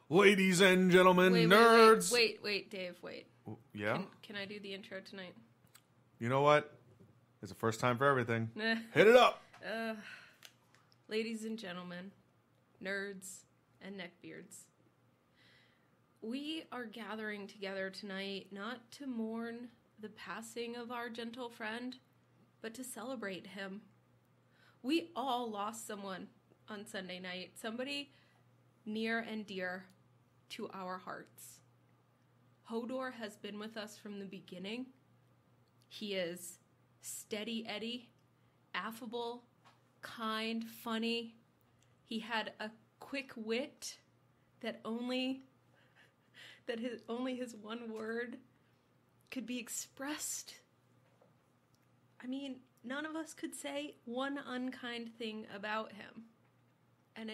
Ladies and gentlemen, nerds. Wait, Dave, wait. Yeah? Can I do the intro tonight? You know what? It's the first time for everything. Hit it up. Ladies and gentlemen, nerds and neckbeards. We are gathering together tonight not to mourn the passing of our gentle friend, but to celebrate him. We all lost someone on Sunday night. Somebody near and dear to our hearts. Hodor has been with us from the beginning. He is steady Eddie, affable, kind, funny. He had a quick wit that only his one word could be expressed. I mean, none of us could say one unkind thing about him. And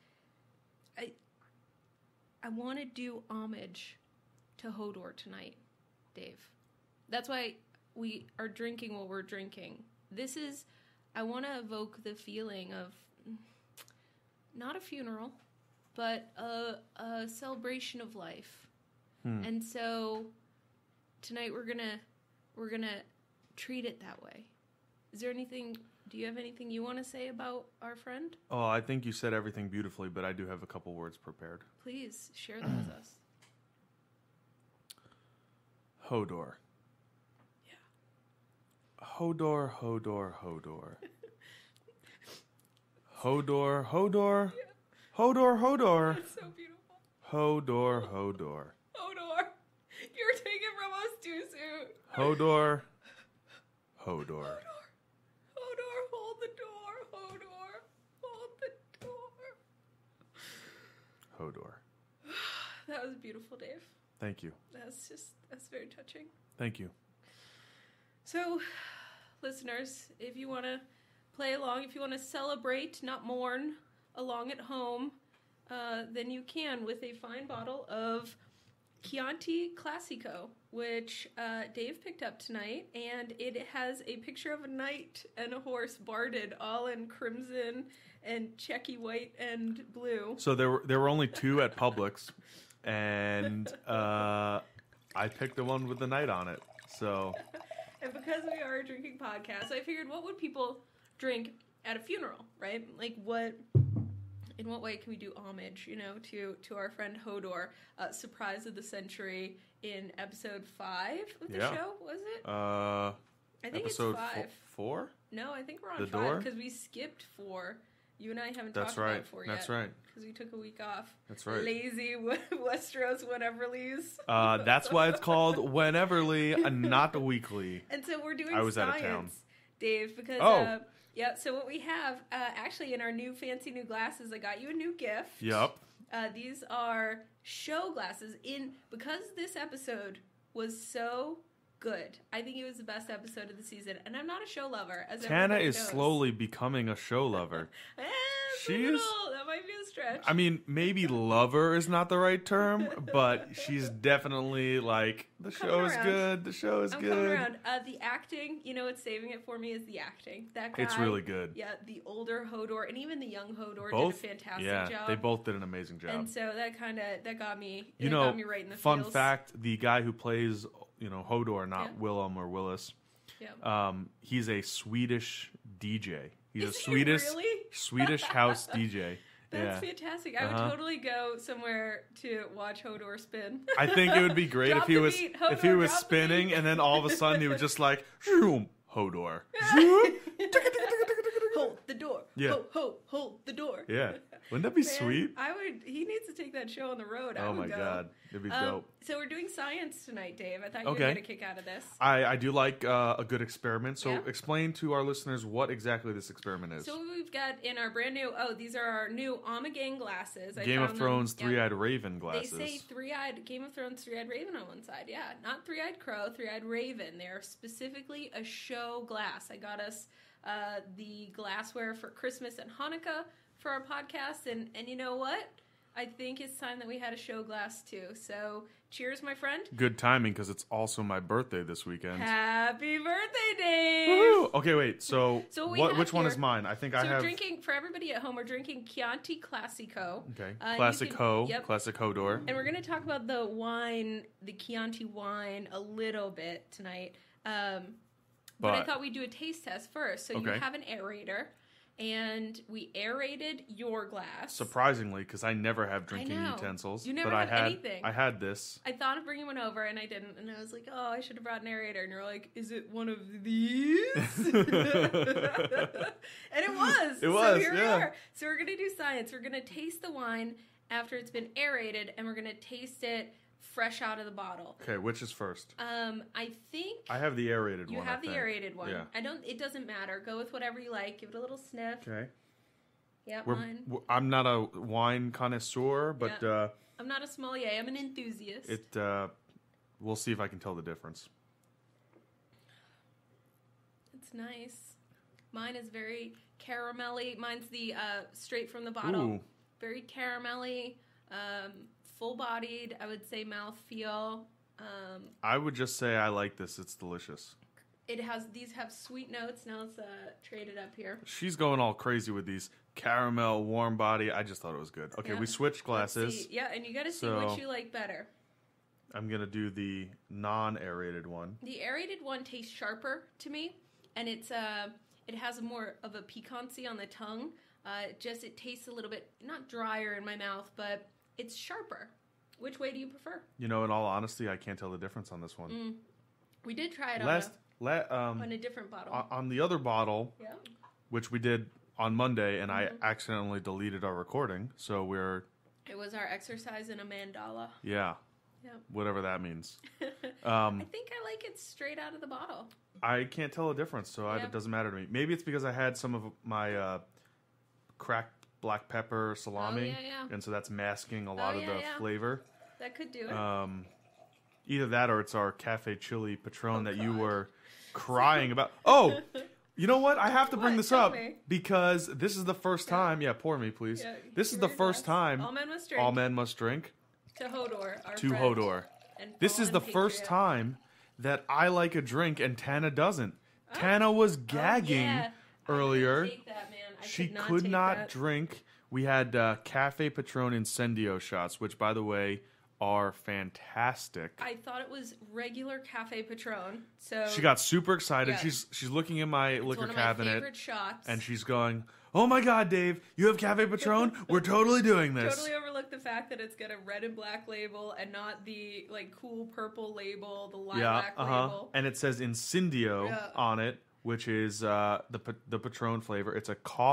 I want to do homage to Hodor tonight, Dave. That's why we are drinking what we're drinking. I want to evoke the feeling of not a funeral, but a celebration of life. And so tonight we're gonna treat it that way. Do you have anything you want to say about our friend? Oh, I think you said everything beautifully, but I do have a couple words prepared. Please share them with us. Hodor. Yeah. Hodor, Hodor, Hodor. Hodor, Hodor. Yeah. Hodor, Hodor. That's so beautiful. Hodor, Hodor. Hodor. You're taking from us too soon. Hodor. Hodor. Hodor. Hodor, hold the door. Hodor, hold the door. Hodor. That was beautiful, Dave. Thank you. That's very touching. Thank you. So, listeners, if you want to play along, if you want to celebrate, not mourn, along at home, then you can with a fine bottle of Chianti Classico, which Dave picked up tonight, and it has a picture of a knight and a horse barded all in crimson and checky white and blue. So there were only two at Publix, and I picked the one with the knight on it. So, and because we are a drinking podcast, I figured, what would people drink at a funeral, right? Like, in what way can we do homage, to our friend Hodor? Surprise of the century in episode 5 of the show, was it? I think episode it's 5. 4? No, I think we're on The 5 Door? because we skipped 4. You and I haven't That's talked right. about 4 yet. That's right. Because we took a week off. That's right. Lazy Westeros Wheneverlies. That's why it's called Wheneverly, not weekly. And so we're doing I was science, out of town. Dave, because... yeah, so what we have, actually in our fancy new glasses, I got you a new gift. Yep. These are show glasses. Because this episode was so good, I think it was the best episode of the season. And I'm not a show lover, as Tana everybody is knows. slowly becoming a show lover. That might be a stretch. I mean, maybe lover is not the right term, but she's definitely like, the show is good. The show is good. Coming around. The acting, what's saving it for me is the acting. That guy. It's really good. Yeah, the older Hodor and even the young Hodor Both? did a fantastic yeah, job. They both did an amazing job. And so that got me. Got me right in the fun feels. fact: the guy who plays, Hodor, not Willem or Willis. Yeah. He's a Swedish DJ. He's Is a he really? Swedish house DJ. That's fantastic. I would totally go somewhere to watch Hodor spin. I think it would be great Drop if he the was beat, Hodor, if he was drop the spinning beat. and then all of a sudden he would just like zoom Hodor. Hold the door. Yeah. Hold the door. Yeah. Wouldn't that be Man, sweet? He needs to take that show on the road. Oh my god. It'd be dope. So we're doing science tonight, Dave. I thought you were Okay. going to kick out of this. I do like a good experiment. So Yeah. explain to our listeners what exactly this experiment is. So we've got in our brand new, these are our new Amagang glasses. Game of Thrones Three-Eyed Raven glasses. They say Game of Thrones Three-Eyed Raven on one side. Yeah, not Three-Eyed Crow, Three-Eyed Raven. They're specifically a show glass. I got us the glassware for Christmas and Hanukkah for our podcast. And you know what? I think it's time that we had a show glass too. So, cheers, my friend. Good timing because it's also my birthday this weekend. Happy birthday, Dave! Woohoo! Okay, wait. So, which one here, is mine? I think I have. So we're drinking, for everybody at home, we're drinking Chianti Classico. Okay. Classico. Yep. Classic Hodor. And we're going to talk about the wine, the Chianti wine, a little bit tonight. But I thought we'd do a taste test first. So you have an aerator. And we aerated your glass. Surprisingly, because I never have drinking utensils. You never have anything. I had this. I thought of bringing one over, and I didn't. And I was like, oh, I should have brought an aerator. And you're like, is it one of these? And it was. It was, so here we are. So we're going to do science. We're going to taste the wine after it's been aerated, and we're going to taste it fresh out of the bottle. Okay, which is first? I think I have the aerated one. You have the aerated one. Yeah. It doesn't matter. Go with whatever you like. Give it a little sniff. Okay. Yeah, mine. I'm not a wine connoisseur, but I'm not a sommelier. I'm an enthusiast. We'll see if I can tell the difference. It's nice. Mine is very caramelly. Mine's the straight from the bottle. Ooh. Very caramelly. Full-bodied, I would say mouthfeel. I would just say I like this. It's delicious. These have sweet notes. Now let's trade it up here. She's going all crazy with these caramel, warm body. I just thought it was good. Okay, we switched glasses. Yeah, and you got to see which you like better. I'm going to do the non-aerated one. The aerated one tastes sharper to me, and it has more of a piquancy on the tongue. It tastes a little bit, not drier in my mouth, but it's sharper. Which way do you prefer? In all honesty, I can't tell the difference on this one. We did try it on a different bottle. On the other bottle, which we did on Monday, and I accidentally deleted our recording, so we're... It was our exercise in a mandala. Yeah. Yep. Whatever that means. I think I like it straight out of the bottle. I can't tell a difference, so it doesn't matter to me. Maybe it's because I had some of my cracked black pepper salami, and so that's masking a lot of the flavor. That could do it. Either that or it's our cafe chili Patron that you were crying about. Oh, you know what? I have to bring this up because this is the first time. Yeah, pour me, please. Yeah, this is the first time. All men must drink. All men must drink. To Hodor, our to friend. Hodor. This is the first time that I like a drink and Tana doesn't. Tana was gagging earlier. I couldn't take that, man. She could not drink. We had Cafe Patron Incendio shots, which, by the way, are fantastic. I thought it was regular Cafe Patron, so she got super excited. Yeah. She's looking in my liquor cabinet, one of my favorite shots, and she's going, "Oh my God, Dave, you have Cafe Patron? We're totally doing this." Totally overlooked the fact that it's got a red and black label and not the cool purple label, the lilac label, and it says Incendio on it, which is the Patron flavor. It's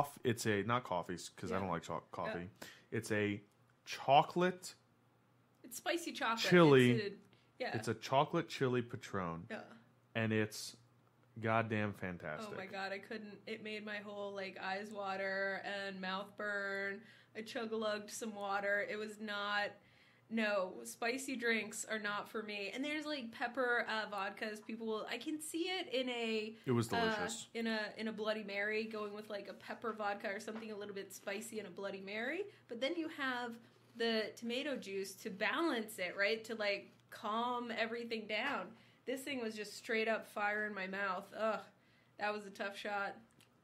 a not coffee because I don't like coffee. It's a chocolate. It's spicy chocolate. Chili. It's a chocolate chili Patron. Yeah. And it's goddamn fantastic. Oh my God, I couldn't. It made my whole eyes water and mouth burn. I chug-a-lugged some water. It was not. No, spicy drinks are not for me. And there's pepper vodkas. I can see it in a. It was delicious. In a Bloody Mary, going with a pepper vodka or something a little bit spicy in a Bloody Mary. But then you have the tomato juice to balance it, right? To calm everything down. This thing was just straight up fire in my mouth. Ugh, that was a tough shot.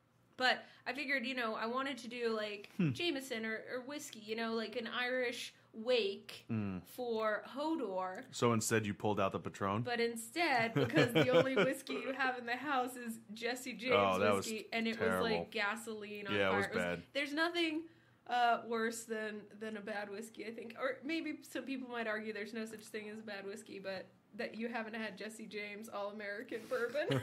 But I figured, I wanted to do Jameson or whiskey, an Irish wake for Hodor. So instead you pulled out the Patron? But instead, because the only whiskey you have in the house is Jesse James whiskey, and it was gasoline on fire. Yeah, it was bad. There's nothing worse than a bad whiskey, I think. Or maybe some people might argue there's no such thing as a bad whiskey, but that you haven't had Jesse James All-American Bourbon.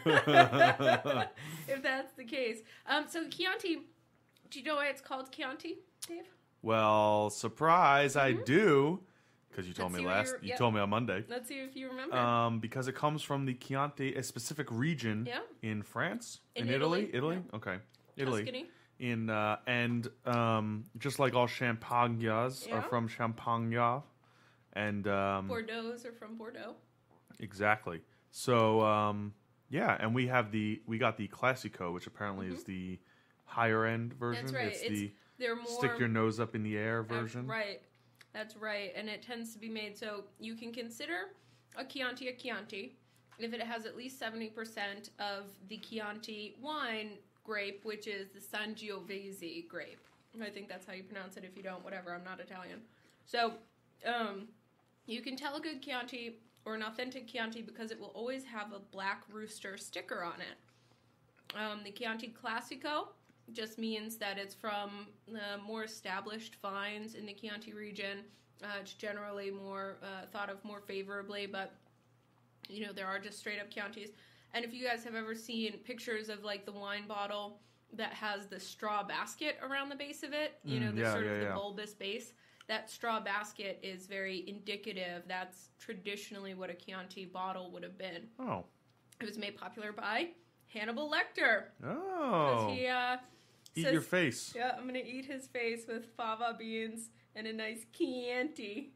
If that's the case. So Chianti, do you know why it's called Chianti, Dave? Well, surprise, I do. Because you told me told me on Monday. Let's see if you remember. Because it comes from the Chianti, a specific region in France? In Italy? Italy? Yeah. Okay. Italy. Tuscany. And just like all champagnes are from Champagne, and Bordeaux's are from Bordeaux. Exactly. So and we got the Classico, which apparently is the higher end version. That's right. It's the stick your nose up in the air version. Right. That's right, and it tends to be made so you can consider a Chianti if it has at least 70% of the Chianti wine grape, which is the Sangiovese grape. I think that's how you pronounce it. If you don't, whatever, I'm not Italian. So, you can tell a good Chianti or an authentic Chianti because it will always have a black rooster sticker on it. The Chianti Classico just means that it's from more established vines in the Chianti region. It's generally more thought of more favorably, but you know, there are just straight up Chiantis. And if you guys have ever seen pictures of like the wine bottle that has the straw basket around the base of it, you know, the the bulbous base, that straw basket is very indicative. That's traditionally what a Chianti bottle would have been. Oh. It was made popular by Hannibal Lecter. Oh. Because he eat your face. Yeah, I'm going to eat his face with fava beans and a nice Chianti.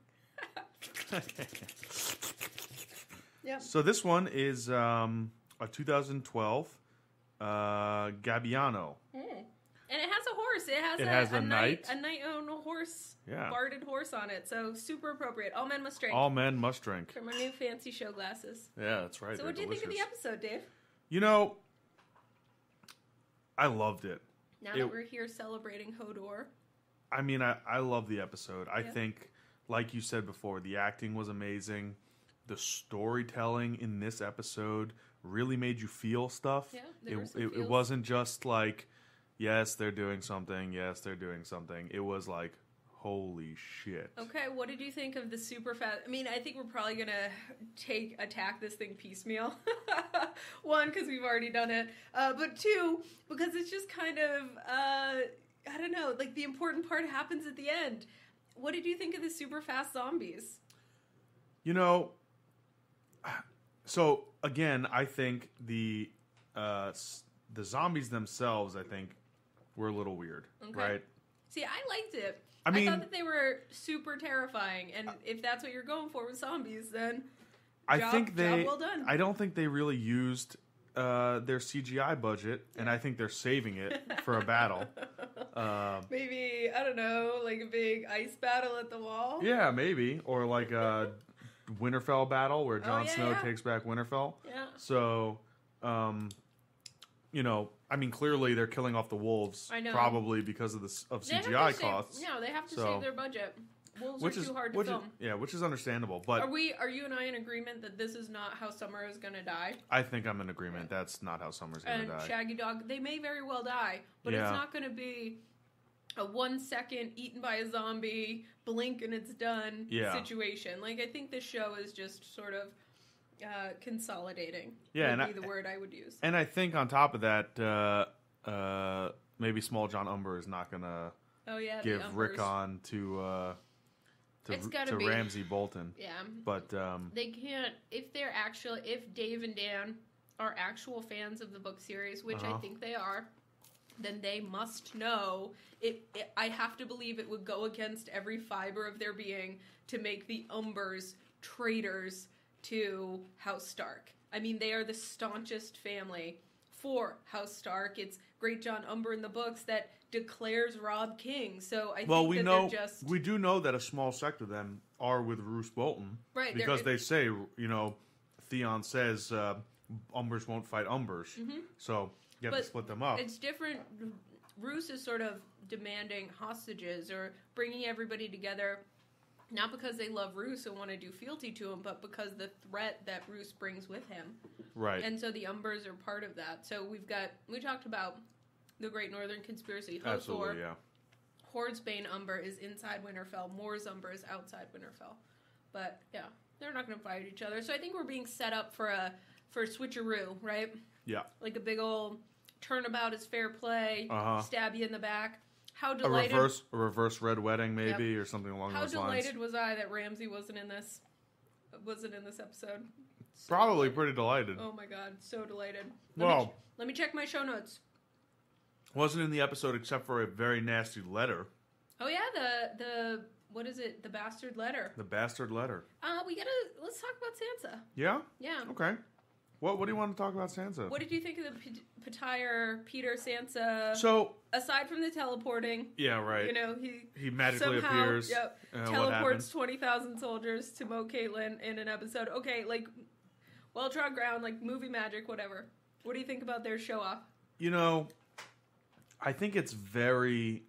Yep. So this one is a 2012 Gabbiano. And it has a horse. It has a knight on a horse, barded horse on it. So super appropriate. All men must drink. All men must drink. From our new fancy show glasses. Yeah, that's right. So what do you think of the episode, Dave? You know, I loved it. Now that we're here celebrating Hodor. I mean, I love the episode. I think, like you said before, the acting was amazing. The storytelling in this episode really made you feel stuff. Yeah, it wasn't just like, yes, they're doing something. Yes, they're doing something. It was like, holy shit. Okay, what did you think of the super fast? I mean, I think we're probably going to attack this thing piecemeal. One, because we've already done it. But two, because it's just kind of, I don't know, like the important part happens at the end. What did you think of the super fast zombies? You know, so again, I think the zombies themselves, I think, were a little weird, right? See, I liked it. I thought that they were super terrifying, and if that's what you're going for with zombies, then job well done. I don't think they really used their CGI budget, and I think they're saving it for a battle. Maybe, I don't know, like a big ice battle at the wall? Yeah, maybe. Or like a Winterfell battle where Jon Snow takes back Winterfell. Yeah. So, you know, I mean, clearly they're killing off the wolves, probably because of CGI costs. No, they have to save their budget. Wolves are too hard to film. Which is understandable. But are you and I in agreement that this is not how Summer is going to die? I think I'm in agreement. That's not how Summer's going to die. And Shaggy Dog, they may very well die, but it's not going to be a 1 second eaten by a zombie, blink and it's done situation. Like, I think this show is just sort of consolidating. Yeah, would be the word I would use. And I think on top of that, maybe Small John Umber is not going to give Rickon to Ramsay Bolton. Yeah. But they can't, if Dave and Dan are actual fans of the book series, which I think they are, then they must know I have to believe it would go against every fiber of their being to make the Umbers traitors to House Stark. I mean, they are the staunchest family for House Stark. It's Great John Umber in the books that declares Robb king. So I think we do know that a small sect of them are with Roose Bolton, right? Because they say, you know, Theon says Umbers won't fight Umbers, so you have to split them up. It's different. Roose is sort of demanding hostages or bringing everybody together, not because they love Roose and want to do fealty to him, but because the threat that Roose brings with him. Right. And so the Umbers are part of that. So we talked about the Great Northern Conspiracy. Absolutely, yeah. Horde'sbane Umber is inside Winterfell. Moore's Umber is outside Winterfell. But, yeah, they're not going to fight each other. So I think we're being set up for a switcheroo, right? Yeah. Like a big old turnabout is fair play, stab you in the back. How a reverse red wedding maybe, or something along those lines. How delighted was I that Ramsay wasn't in this episode? Probably pretty delighted. Oh my god, so delighted. Let me check my show notes. Wasn't in the episode except for a very nasty letter. Oh yeah, the what is it? The bastard letter. The bastard letter. Let's talk about Sansa. Yeah? Yeah. Okay. What do you want to talk about Sansa? What did you think of the Petire, Peter, Sansa? So, aside from the teleporting. Yeah, right. You know, he magically somehow, appears. Yep, teleports 20,000 soldiers to mow Caitlyn in an episode. Okay, like, well-trod ground, like, movie magic, whatever. What do you think about their show-off? You know, I think it's very...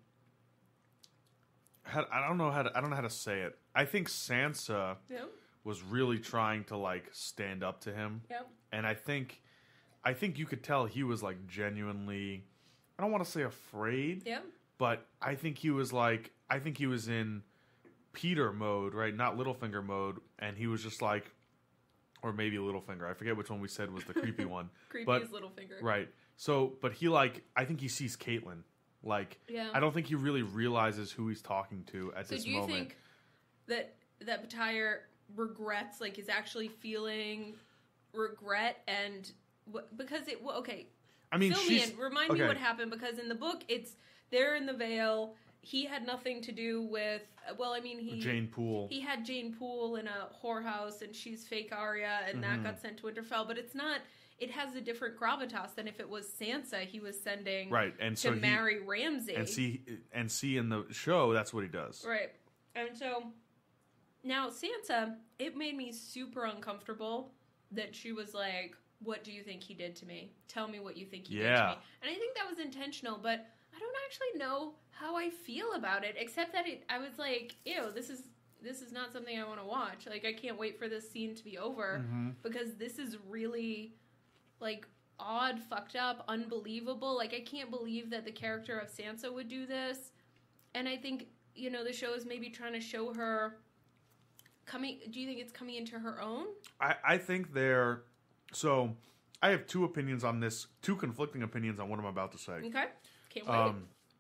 I don't know how to say it. I think Sansa was really trying to, like, stand up to him. Yep. And I think you could tell he was, like, genuinely... I don't want to say afraid. Yep. But I think he was, like... I think he was in Peter mode, right? Not Littlefinger mode. And he was just, like... Or maybe Littlefinger. I forget which one we said was the creepy one. Creepy is Littlefinger. Right. So, but he, like... I think he sees Caitlyn. Like, I don't think he really realizes who he's talking to at this moment. So do you think that Petire regrets, like, is actually feeling regret and... Because it... Okay. I mean, fill me in. Remind me what happened, because in the book, it's... They're in the Vale. He had nothing to do with... Well, I mean, Jane Poole. He had Jane Poole in a whorehouse, and she's fake Arya, and that got sent to Winterfell. But it's not... It has a different gravitas than if it was Sansa he was sending to marry Ramsay. And see in the show, that's what he does. Right. And so, now Sansa, it made me super uncomfortable that she was like, what do you think he did to me? Tell me what you think he did to me. And I think that was intentional, but I don't actually know how I feel about it, except that I was like, ew, this is not something I want to watch. Like, I can't wait for this scene to be over, because this is really... like, odd, fucked up, unbelievable. Like, I can't believe that the character of Sansa would do this. And I think, you know, the show is maybe trying to show her coming... Do you think it's coming into her own? I think they're... So, I have two opinions on this. Two conflicting opinions on what I'm about to say. Okay. Can't wait.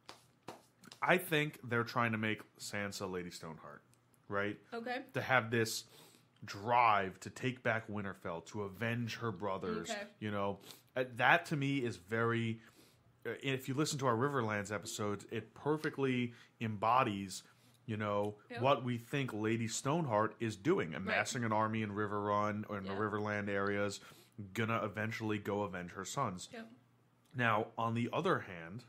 I think they're trying to make Sansa Lady Stoneheart. Right? Okay. To have this... drive to take back Winterfell, to avenge her brothers. Okay. You know, that to me is very... if you listen to our Riverlands episodes, it perfectly embodies, you know, what we think Lady Stoneheart is doing. Amassing an army in Riverrun or in the Riverland areas, gonna eventually go avenge her sons. Yep. Now, on the other hand,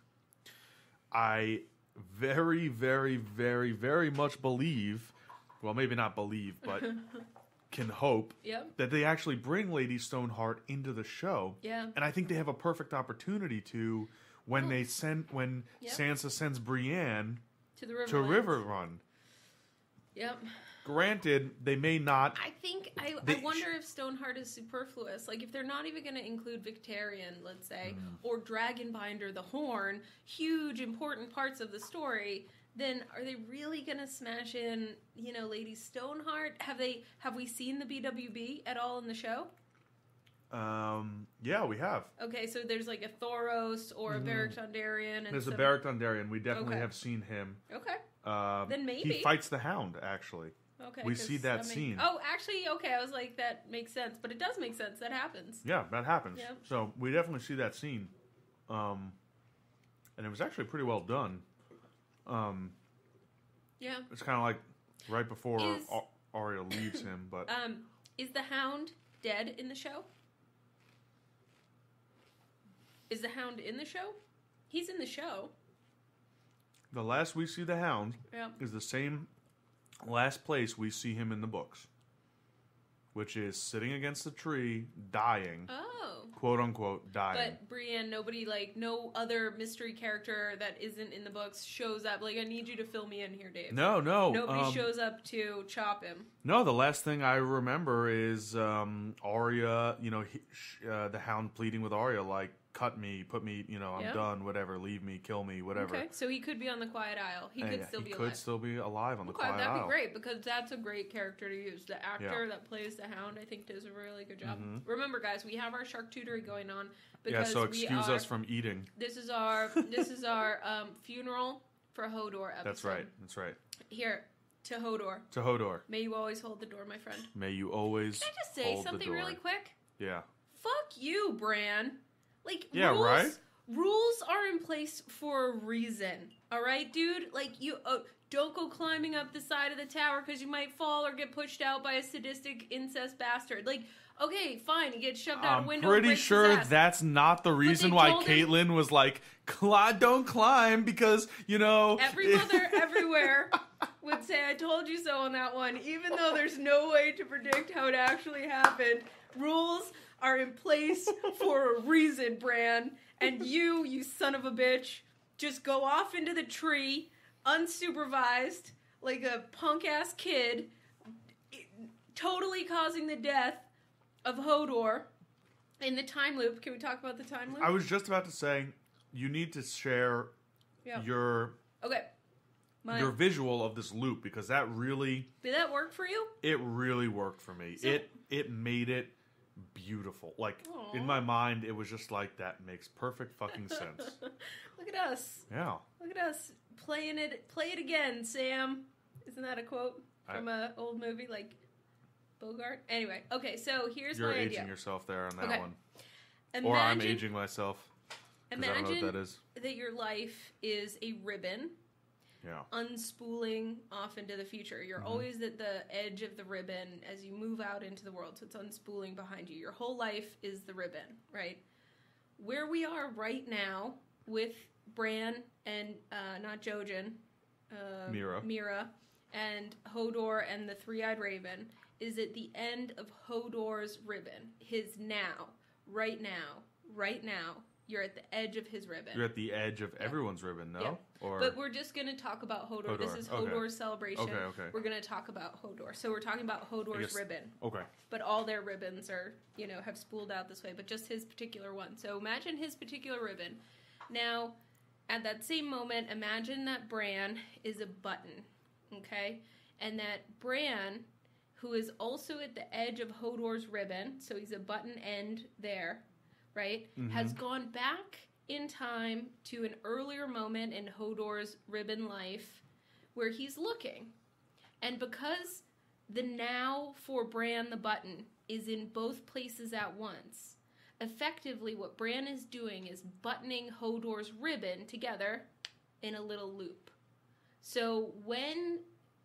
I very, very, very, very much believe... Well, maybe not believe, but... can hope that they actually bring Lady Stoneheart into the show. Yeah. And I think they have a perfect opportunity to when Sansa sends Brienne to Riverrun. Yep. Granted, they may not... I wonder if Stoneheart is superfluous. Like, if they're not even going to include Victarion, let's say, or Dragonbinder the Horn, huge, important parts of the story... Then are they really gonna smash in, you know, Lady Stoneheart? Have we seen the BWB at all in the show? Yeah, we have. Okay, so there's like a Thoros or a Beric Dondarrion. There's a Beric Dondarrion. We definitely have seen him. Okay. Then maybe he fights the Hound. Actually. Okay. We see that scene. Oh, actually, okay. I was like, that makes sense, but it does make sense. That happens. Yeah, that happens. Yep. So we definitely see that scene, and it was actually pretty well done. Yeah. It's kind of like right before Arya leaves him, but... is the Hound dead in the show? Is the Hound in the show? He's in the show. The last we see the Hound is the same last place we see him in the books, which is sitting against a tree, dying. Oh. Quote unquote, dying. But Brienne, nobody, like, no other mystery character that isn't in the books shows up. Like, I need you to fill me in here, Dave. No. Nobody shows up to chop him. No, the last thing I remember is Arya, you know, the Hound pleading with Arya, like, cut me, put me, you know, I'm done, whatever, leave me, kill me, whatever. Okay, so he could be on the Quiet Isle. He could still be alive. He could still be alive on the Quiet Isle. That'd be great, because that's a great character to use. The actor that plays the Hound, I think, does a really good job. Remember, guys, we have our charcuterie going on. Because so excuse us from eating. This is our funeral for Hodor episode. That's right. Here, to Hodor. To Hodor. May you always hold the door, my friend. May you always Can I just say something really quick? Yeah. Fuck you, Bran. Like, rules are in place for a reason. All right, dude? Like, don't go climbing up the side of the tower because you might fall or get pushed out by a sadistic incest bastard. Like, okay, fine, he gets shoved out a window. I'm pretty sure that's not the reason why Caitlyn was like, don't climb, because, you know... Every mother everywhere would say, I told you so on that one, even though there's no way to predict how it actually happened. Rules are in place for a reason, Bran. And you son of a bitch, just go off into the tree, unsupervised, like a punk-ass kid, totally causing the death of Hodor in the time loop. Can we talk about the time loop? I was just about to say, you need to share your visual of this loop, because that really... Did that work for you? It really worked for me. So, it made it beautiful. Like, aww. In my mind, it was just like, that makes perfect fucking sense. Look at us. Yeah. Look at us playing it. Play it again, Sam. Isn't that a quote from an old movie like Bogart? Anyway, okay, so here's my idea. You're aging yourself there on that one. Imagine, or I'm aging myself. Imagine I don't know what that is. That your life is a ribbon. Yeah. Unspooling off into the future. You're always at the edge of the ribbon as you move out into the world, so it's unspooling behind you. Your whole life is the ribbon, right? Where we are right now with Bran and, not Jojen, Mira, and Hodor and the Three-Eyed Raven is at the end of Hodor's ribbon. His now. Right now. You're at the edge of his ribbon. You're at the edge of everyone's ribbon, no? Yeah. Or... But we're just going to talk about Hodor. This is Hodor's celebration. Okay. We're going to talk about Hodor. So we're talking about Hodor's ribbon. Okay. But all their ribbons are, have spooled out this way, but just his particular one. So imagine his particular ribbon. Now, at that same moment, imagine that Bran is a button, okay? And that Bran, who is also at the edge of Hodor's ribbon, so he's a button end there, right, has gone back in time to an earlier moment in Hodor's ribbon life where he's looking. And because the now for Bran the button is in both places at once, effectively what Bran is doing is buttoning Hodor's ribbon together in a little loop. So when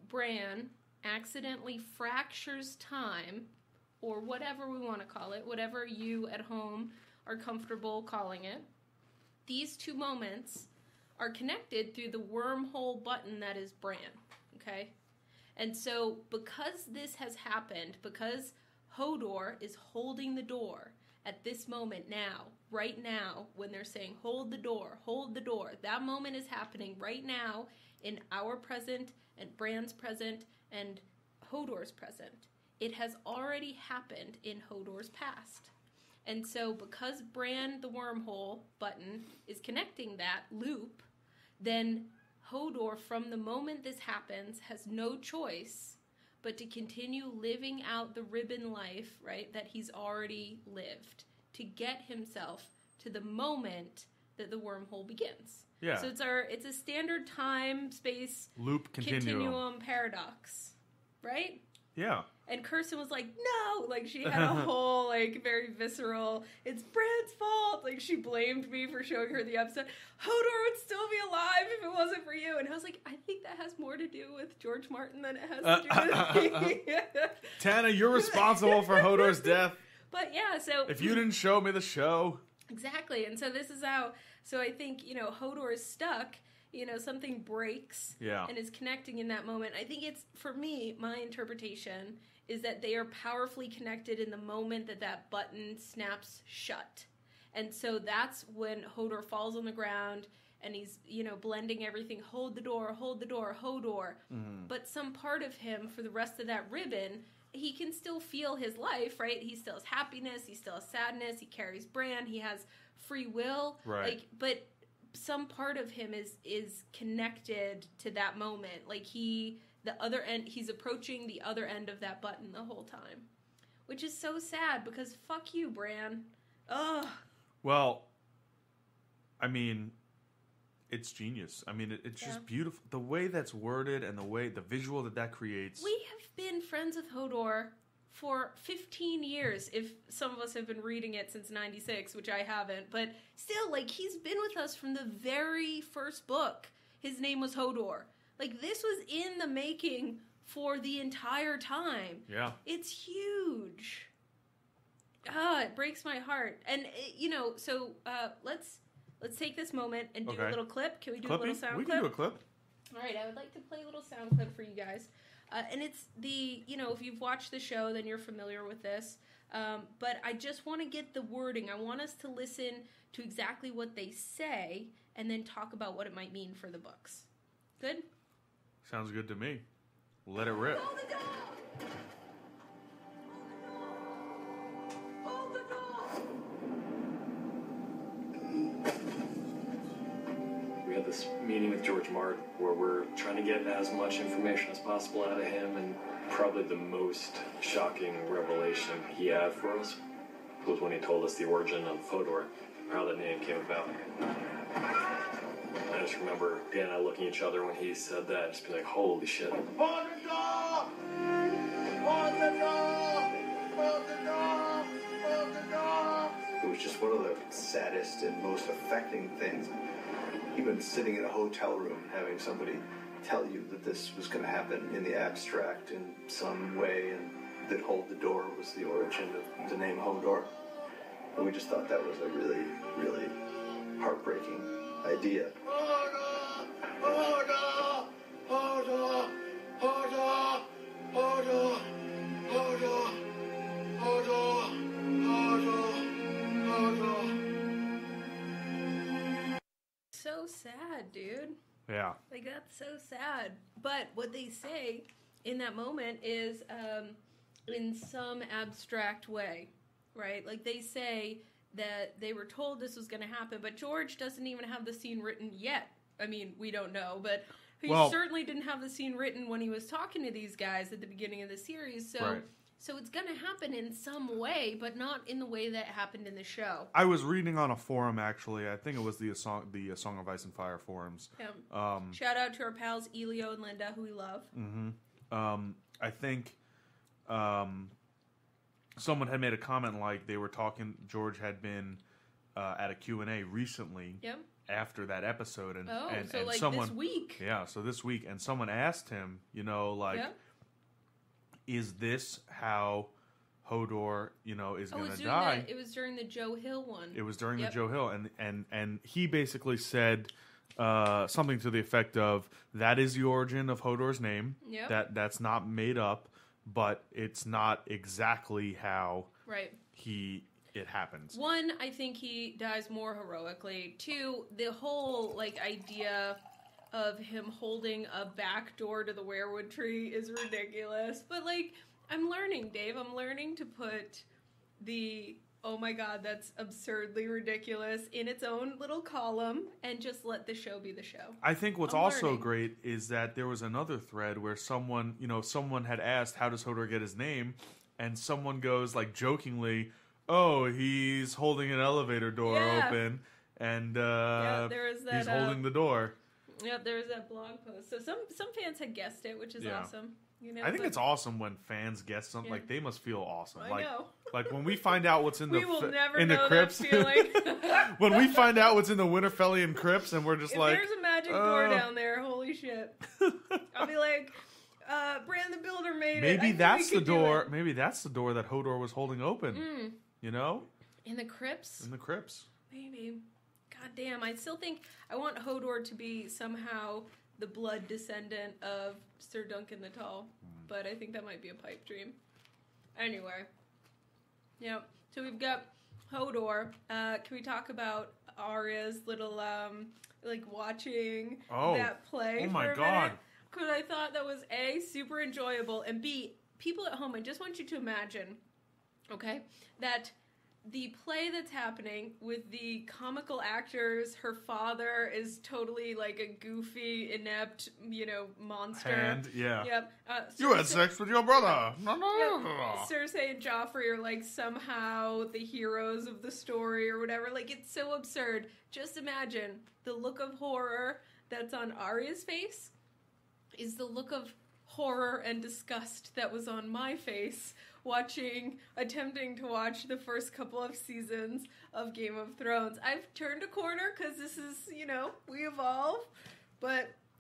Bran accidentally fractures time, or whatever we want to call it, whatever you at home are comfortable calling it, these two moments are connected through the wormhole button that is Bran, okay? And so because this has happened, because Hodor is holding the door at this moment now, right now, when they're saying hold the door, that moment is happening right now in our present and Bran's present and Hodor's present. It has already happened in Hodor's past. And so because Bran, the wormhole button, is connecting that loop, then Hodor, from the moment this happens, has no choice but to continue living out the ribbon life, right, that he's already lived, to get himself to the moment that the wormhole begins. Yeah. So it's a standard time, space, loop continuum paradox, right? Yeah. And Kirsten was like, no! Like, she had a whole, very visceral, it's Bran's fault! Like, she blamed me for showing her the episode. Hodor would still be alive if it wasn't for you. And I was like, I think that has more to do with George Martin than it has to do with me. Tana, you're responsible for Hodor's death. But, yeah, so... If you didn't show me the show... Exactly. And so this is how... So I think, Hodor is stuck... something breaks and is connecting in that moment. I think it's, for me, my interpretation is that they are powerfully connected in the moment that button snaps shut. And so that's when Hodor falls on the ground and he's, blending everything. Hold the door, Hodor. Mm-hmm. But some part of him, for the rest of that ribbon, he can still feel his life, right? He still has happiness, he still has sadness, he carries Bran, he has free will. Right. But... some part of him is connected to that moment. He's approaching the other end of that button the whole time. Which is so sad, because fuck you, Bran. Ugh. Well, I mean, it's genius. I mean, it's just beautiful. The way that's worded and the visual that creates. We have been friends with Hodor for 15 years, if some of us have been reading it since 96, which I haven't, but still, he's been with us from the very first book. His name was Hodor. Like, this was in the making for the entire time. Yeah. It's huge. It breaks my heart. And, so let's take this moment and do a little clip. Can we do a little sound clip? We can do a clip. All right, I would like to play a little sound clip for you guys. And it's if you've watched the show, then you're familiar with this. But I just want to get the wording. I want us to listen to exactly what they say and then talk about what it might mean for the books. Good? Sounds good to me. Let it rip. Hold the door! Hold the door! We had this meeting with George Martin where we're trying to get as much information as possible out of him, and probably the most shocking revelation he had for us was when he told us the origin of Hodor, how that name came about. I just remember Dan and I looking at each other when he said that, just being like, holy shit. Hold the door! Hold the door! Hold the door! Hold the door! It was just one of the saddest and most affecting things. Even sitting in a hotel room, having somebody tell you that this was going to happen in the abstract in some way, and that Hold the Door was the origin of the name Hodor. And we just thought that was a really, really heartbreaking idea. Hodor! Hodor! Hodor! Hodor! Hodor! Hodor! Hodor! Hodor! Hodor! So sad, dude. Yeah. Like, that's so sad. But what they say in that moment is in some abstract way, right? Like, they say that they were told this was going to happen, but George doesn't even have the scene written yet. I mean, we don't know, but he certainly didn't have the scene written when he was talking to these guys at the beginning of the series. So, So it's going to happen in some way, but not in the way that happened in the show. I was reading on a forum, actually. I think it was the Song of Ice and Fire forums. Yeah. Shout out to our pals Elio and Linda, who we love. Mm-hmm. I think someone had made a comment like they were talking, George had been at a Q&A recently after that episode. And someone, this week. Yeah, so this week. And someone asked him, is this how Hodor, is going to die? It was during the Joe Hill one. It was during the Joe Hill, and he basically said something to the effect of, that is the origin of Hodor's name. Yep. That's not made up, but it's not exactly how it happens. One, I think he dies more heroically. Two, the whole idea of him holding a back door to the werewood tree is ridiculous. But, I'm learning, Dave. I'm learning to put the, oh my god, that's absurdly ridiculous, in its own little column and just let the show be the show. I think what's also great is that there was another thread where someone had asked, how does Hodor get his name? And someone goes, jokingly, oh, he's holding an elevator door open, and there was that, he's holding the door. Yeah, there was that blog post. So some fans had guessed it, which is awesome. I think it's awesome when fans guess something. They must feel awesome. I know. When we find out what's in the the crypts. When we find out what's in the Winterfellian crypts, and we're just there's a magic door down there, holy shit. I'll be like, Bran the Builder made it. Maybe that's the door. Maybe that's the door that Hodor was holding open. In the crypts? In the crypts. Maybe. God damn, I still think I want Hodor to be somehow the blood descendant of Sir Duncan the Tall, but I think that might be a pipe dream. Anyway. Yep. So we've got Hodor. Can we talk about Arya's little, watching that play oh my for a God. minute? Because I thought that was, A, super enjoyable, and B, people at home, I just want you to imagine, okay, that the play that's happening with the comical actors, her father is totally a goofy, inept, monster. And, Yep. You had sex with your brother. Cersei and Joffrey are somehow the heroes of the story or whatever. It's so absurd. Just imagine the look of horror that's on Arya's face is the look of horror and disgust that was on my face attempting to watch the first couple of seasons of Game of Thrones. I've turned a corner because this is, we evolve, but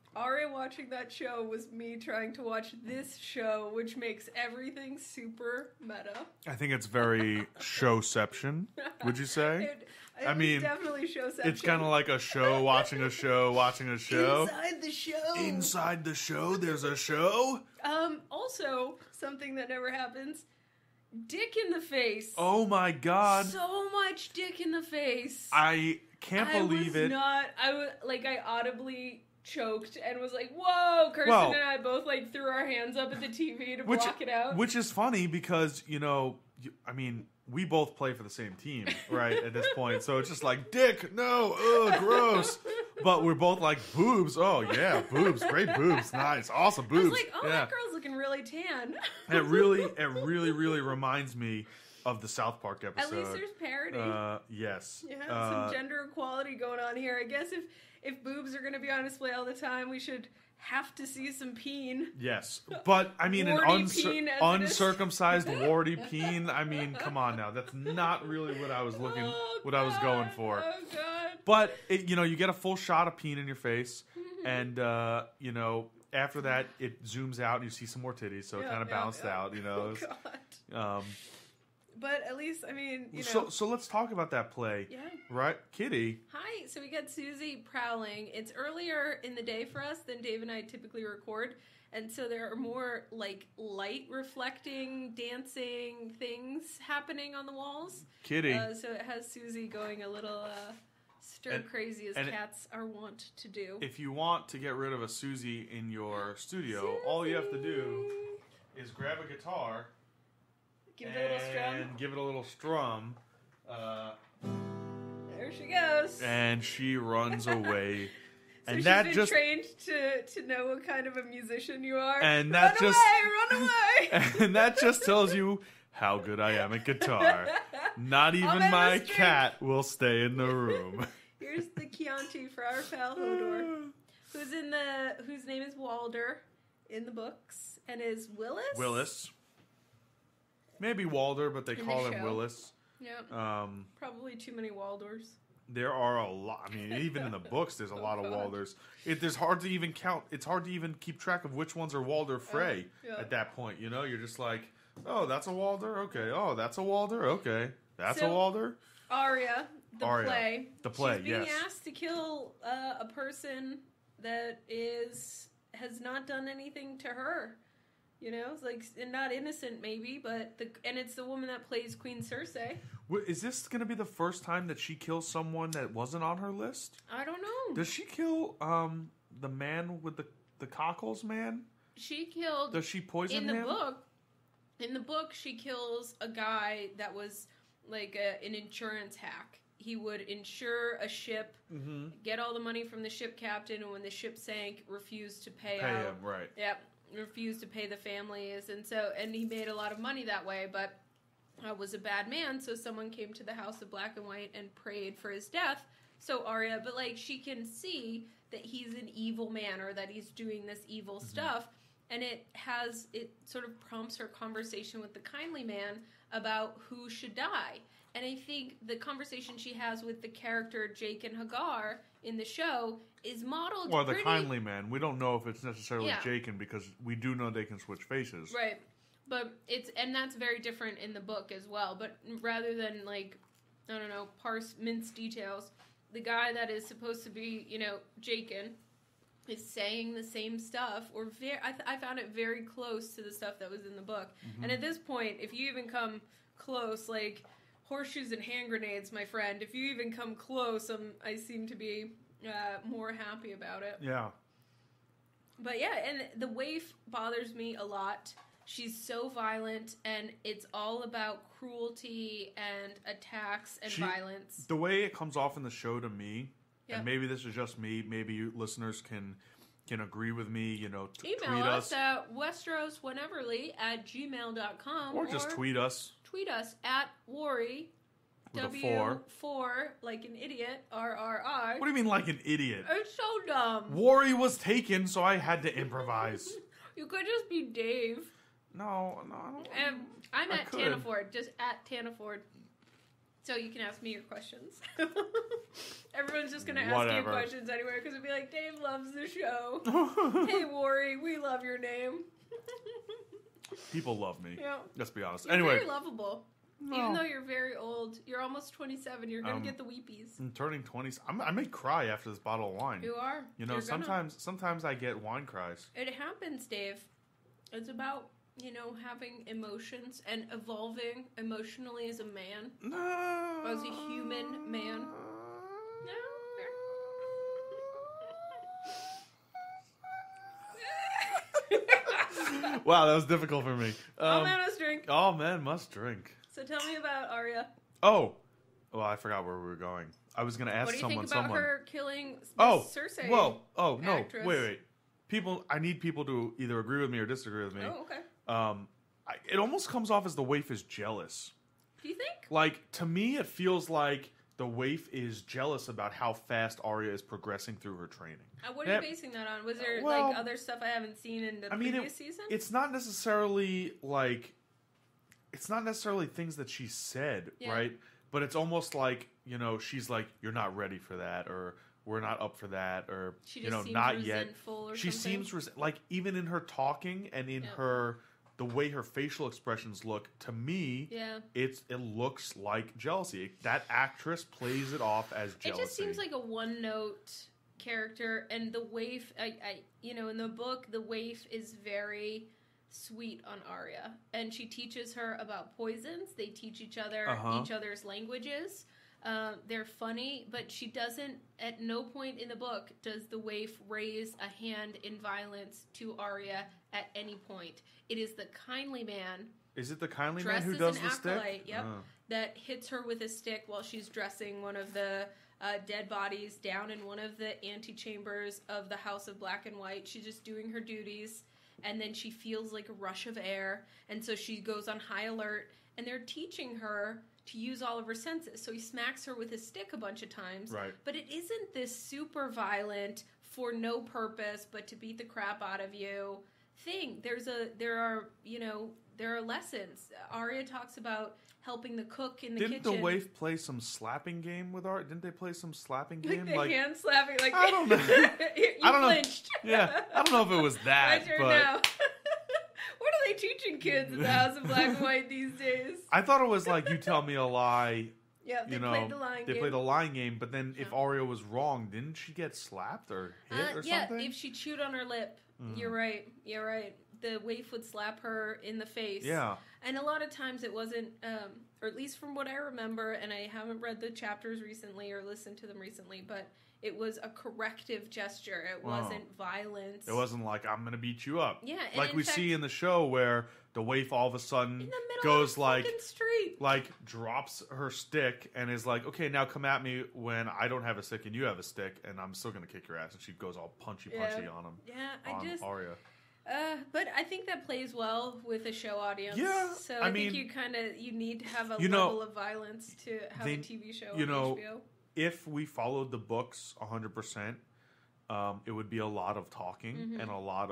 Arya watching that show was me trying to watch this show, which makes everything super meta. I think it's very showception, would you say? I mean, definitely showception. It's kind of like a show, watching a show, watching a show. Inside the show. Inside the show, there's a show. Also, something that never happens, dick in the face. Oh my god. So much dick in the face. I can't believe it. I audibly choked and was like, whoa. Kirsten and I both like threw our hands up at the TV to block it out. Which is funny because, we both play for the same team, right, at this point. So it's just like, dick, no, ugh, gross. But we're both like, boobs, oh yeah, boobs, great boobs, nice, awesome boobs. I was like, that girl's looking really tan. It really reminds me of the South Park episode. At least there's parody. Yes. Yeah, some gender equality going on here. I guess if boobs are going to be on display all the time, we should have to see some peen. Yes. But, an uncircumcised warty peen, come on now. That's not really what I was going for. Oh, God. But, you get a full shot of peen in your face, and, after that, it zooms out and you see some more titties, so it kind of bounced out, Oh, God. But at least, So let's talk about that play. Yeah. Right? Kitty. Hi. So we got Susie prowling. It's earlier in the day for us than Dave and I typically record. And so there are more, light reflecting, dancing things happening on the walls. Kitty. So it has Susie going a little stir-crazy as cats are wont to do. If you want to get rid of a Susie in your studio, all you have to do is grab a guitar... Give it a little strum. And give it a little strum. There she goes. And she runs away. So and she's that been just trained to know what kind of a musician you are. And run away! And that just tells you how good I am at guitar. Not even my cat will stay in the room. Here's the Chianti for our pal Hodor, whose name is Walder in the books, and is Willis. Maybe Walder, but they call him Willis. Yeah. Probably too many Waldors. There are a lot. Even in the books, there's a lot of Walders. It's hard to even count. It's hard to even keep track of which ones are Walder Frey at that point. You're just like, oh, that's a Walder? Okay. Oh, that's a Walder? Okay. That's a Walder? Arya, the play. The play, She's being asked to kill a person that has not done anything to her. It's and not innocent maybe, but it's the woman that plays Queen Cersei. Is this going to be the first time that she kills someone that wasn't on her list? I don't know. Does she kill the man with the cockles man? She killed. Does she poison him? In the book, she kills a guy that was like an insurance hack. He would insure a ship, get all the money from the ship captain, and when the ship sank, refused to pay out. Him, right? Yep. Refused to pay the families, and he made a lot of money that way, but was a bad man, so someone came to the House of Black and White and prayed for his death. So Arya, but she can see that he's an evil man, or that he's doing this evil stuff, and it sort of prompts her conversation with the kindly man about who should die. And I think the conversation she has with the character Jake and Hagar in the show is modeled Or the kindly man. We don't know if it's necessarily Jaken, because we do know they can switch faces. Right. But and that's very different in the book as well. But rather than parse mince details, the guy that is supposed to be, Jaken is saying the same stuff, or I found it very close to the stuff that was in the book. Mm-hmm. And at this point, if you even come close, horseshoes and hand grenades, my friend, if you even come close, I seem to be more happy about it. Yeah. But yeah, and the waif bothers me a lot. She's so violent, and it's all about cruelty and attacks and violence. The way it comes off in the show to me, and maybe this is just me, maybe you listeners can agree with me, Email tweet us at westeroswheneverly@gmail.com. Or just tweet us. Tweet us at Worry. With W4, like an idiot, RRI. What do you mean like an idiot? It's so dumb. Worry was taken, so I had to improvise. You could just be Dave. No, I don't. I'm at Tanaford, just at Tanaford. So you can ask me your questions. Everyone's just going to ask you questions anyway, because it'll be like, Dave loves the show. Hey, Worry, we love your name. People love me. Yeah. Let's be honest. You're anyway. very lovable. No. Even though you're very old. You're almost 27. You're going to get the weepies. I'm turning 20. I may cry after this bottle of wine. You are. You know, sometimes I get wine cries. It happens, Dave. It's about, having emotions and evolving emotionally as a man. No. As a human man. No. Wow, that was difficult for me. All men must drink. All men must drink. So tell me about Arya. Oh, well, I forgot where we were going. I was going to ask someone. What do you think about her killing Cersei? Whoa! Oh no! Actress? Wait! I need people to either agree with me or disagree with me. Oh, okay. It almost comes off as the waif is jealous. Do you think? Like, to me, it feels like the waif is jealous about how fast Arya is progressing through her training. What are you basing that on? Was there other stuff I haven't seen in the previous season? It's not necessarily things that she said, right? But it's almost like, she's like, you're not ready for that, or we're not up for that, or she just seems not yet. Or she something. seems like even in her talking and in the way her facial expressions look, to me, it looks like jealousy. That actress plays it off as jealousy. It just seems like a one-note character, and the waif, in the book, the waif is very sweet on Arya, and she teaches her about poisons. They teach each other each other's languages. They're funny, but she doesn't, at no point in the book does the waif raise a hand in violence to Arya at any point. It is the kindly man. Is it the kindly man who does the stick? Yep, that hits her with a stick while she's dressing one of the dead bodies down in one of the antechambers of the House of Black and White. She's just doing her duties, and then she feels like a rush of air, and so she goes on high alert, and they're teaching her to use all of her senses. So he smacks her with his stick a bunch of times. Right. But it isn't this super violent, for no purpose but to beat the crap out of you thing. There are lessons. Arya talks about helping the cook in the kitchen. Didn't the waif play some slapping game with Arya? Didn't they play some slapping game? Like the hand slapping? Like, I don't know. I don't flinched. Know. Yeah, I don't know if it was that. Now. What are they teaching kids in the House of Black and White these days? I thought it was like, you tell me a lie. Yeah, they played the lying game. They played a lying game, but then if Arya was wrong, didn't she get slapped or hit or something? Yeah, if she chewed on her lip. You're right. The waif would slap her in the face. Yeah. And a lot of times it wasn't, or at least from what I remember, and I haven't read the chapters recently or listened to them recently, but it was a corrective gesture. It wasn't violence. It wasn't like, I'm going to beat you up. Yeah. Like we see in the show where the waif all of a sudden goes like, drops her stick and is like, okay, now come at me when I don't have a stick and you have a stick, and I'm still going to kick your ass. And she goes all punchy on him. Yeah, Arya. But I think that plays well with a show audience. Yeah, so I think you need to have a level of violence to have a TV show on HBO. If we followed the books 100%, it would be a lot of talking and a lot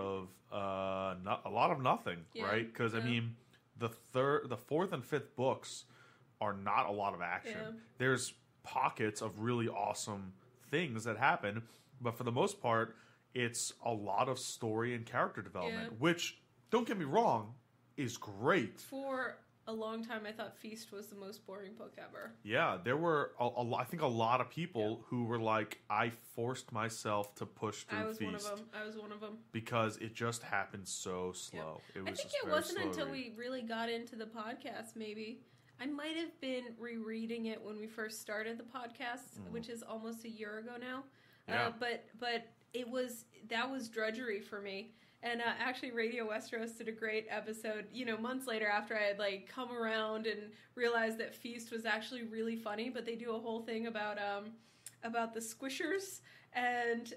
of nothing, right? Because I mean, the fourth and fifth books are not a lot of action. Yeah. There's pockets of really awesome things that happen, but for the most part, it's a lot of story and character development, which, don't get me wrong, is great. For a long time, I thought Feast was the most boring book ever. Yeah, there were, I think, a lot of people who were like, I forced myself to push through Feast. I was one of them. Because it just happened so slow. Yeah. I think it wasn't until we really got into the podcast, maybe. I might have been rereading it when we first started the podcast, which is almost a year ago now. Yeah. But that was drudgery for me. And actually, Radio Westeros did a great episode, months later after I had come around and realized that Feast was actually really funny. But they do a whole thing about the squishers and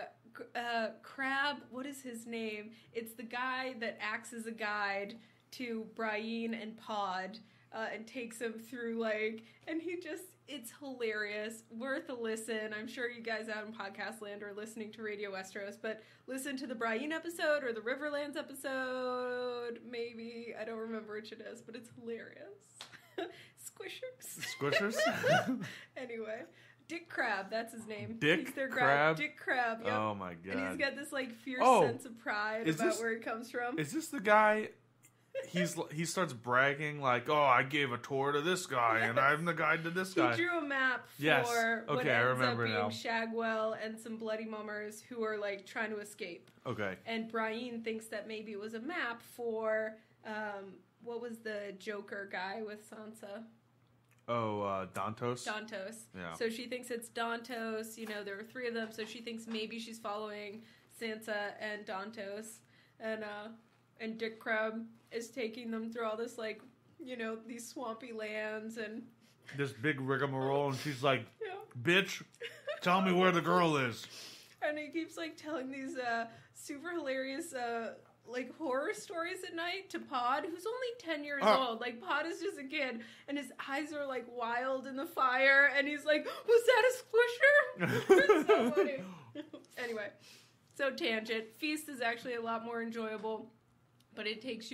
Crab. What is his name? It's the guy that acts as a guide to Brienne and Pod and takes him through and he just. It's hilarious. Worth a listen. I'm sure you guys out in podcast land are listening to Radio Westeros, but listen to the Brienne episode or the Riverlands episode, maybe. I don't remember which it is, but it's hilarious. Squishers. Anyway, Dick Crab, that's his name. Dick Crab? Dick Crab, yep. Oh my god. And he's got this like fierce sense of pride about where he comes from. Is this the guy? He starts bragging like, "Oh, I gave a tour to this guy, and I'm the guide to this guy." He drew a map for what ends up being Shagwell and some bloody mummers who are like trying to escape. Okay. And Brian thinks that maybe it was a map for what was the Joker guy with Sansa? Oh, Dantos? Dantos. Yeah. So she thinks it's Dantos. You know, there were 3 of them, so she thinks maybe she's following Sansa and Dantos. And Dick Crab is taking them through all this, like, you know, these swampy lands and... This big rigmarole, and she's like, bitch, tell me where the girl is. And he keeps, like, telling these super hilarious... like horror stories at night to Pod, who's only 10 years old. Like, Pod is just a kid, and his eyes are like wild in the fire, and he's like, "Was that a squisher?" It's so funny. Anyway, so tangent. Feast is actually a lot more enjoyable, but it takes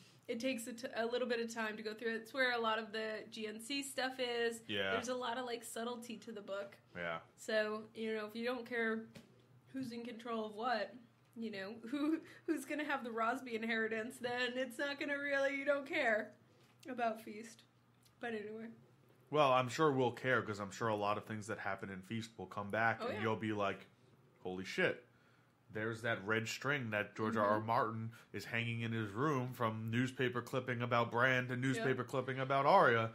a little bit of time to go through it. It's where a lot of the GNC stuff is. Yeah. There's a lot of like subtlety to the book. Yeah. So, you know, if you don't care who's in control of what, you know, who's going to have the Rosby inheritance, then it's not going to really, you don't care about Feast. But anyway. Well, I'm sure we'll care, because I'm sure a lot of things that happen in Feast will come back, and you'll be like, holy shit. There's that red string that George R.R. Martin is hanging in his room from newspaper clipping about Bran to newspaper clipping about Arya.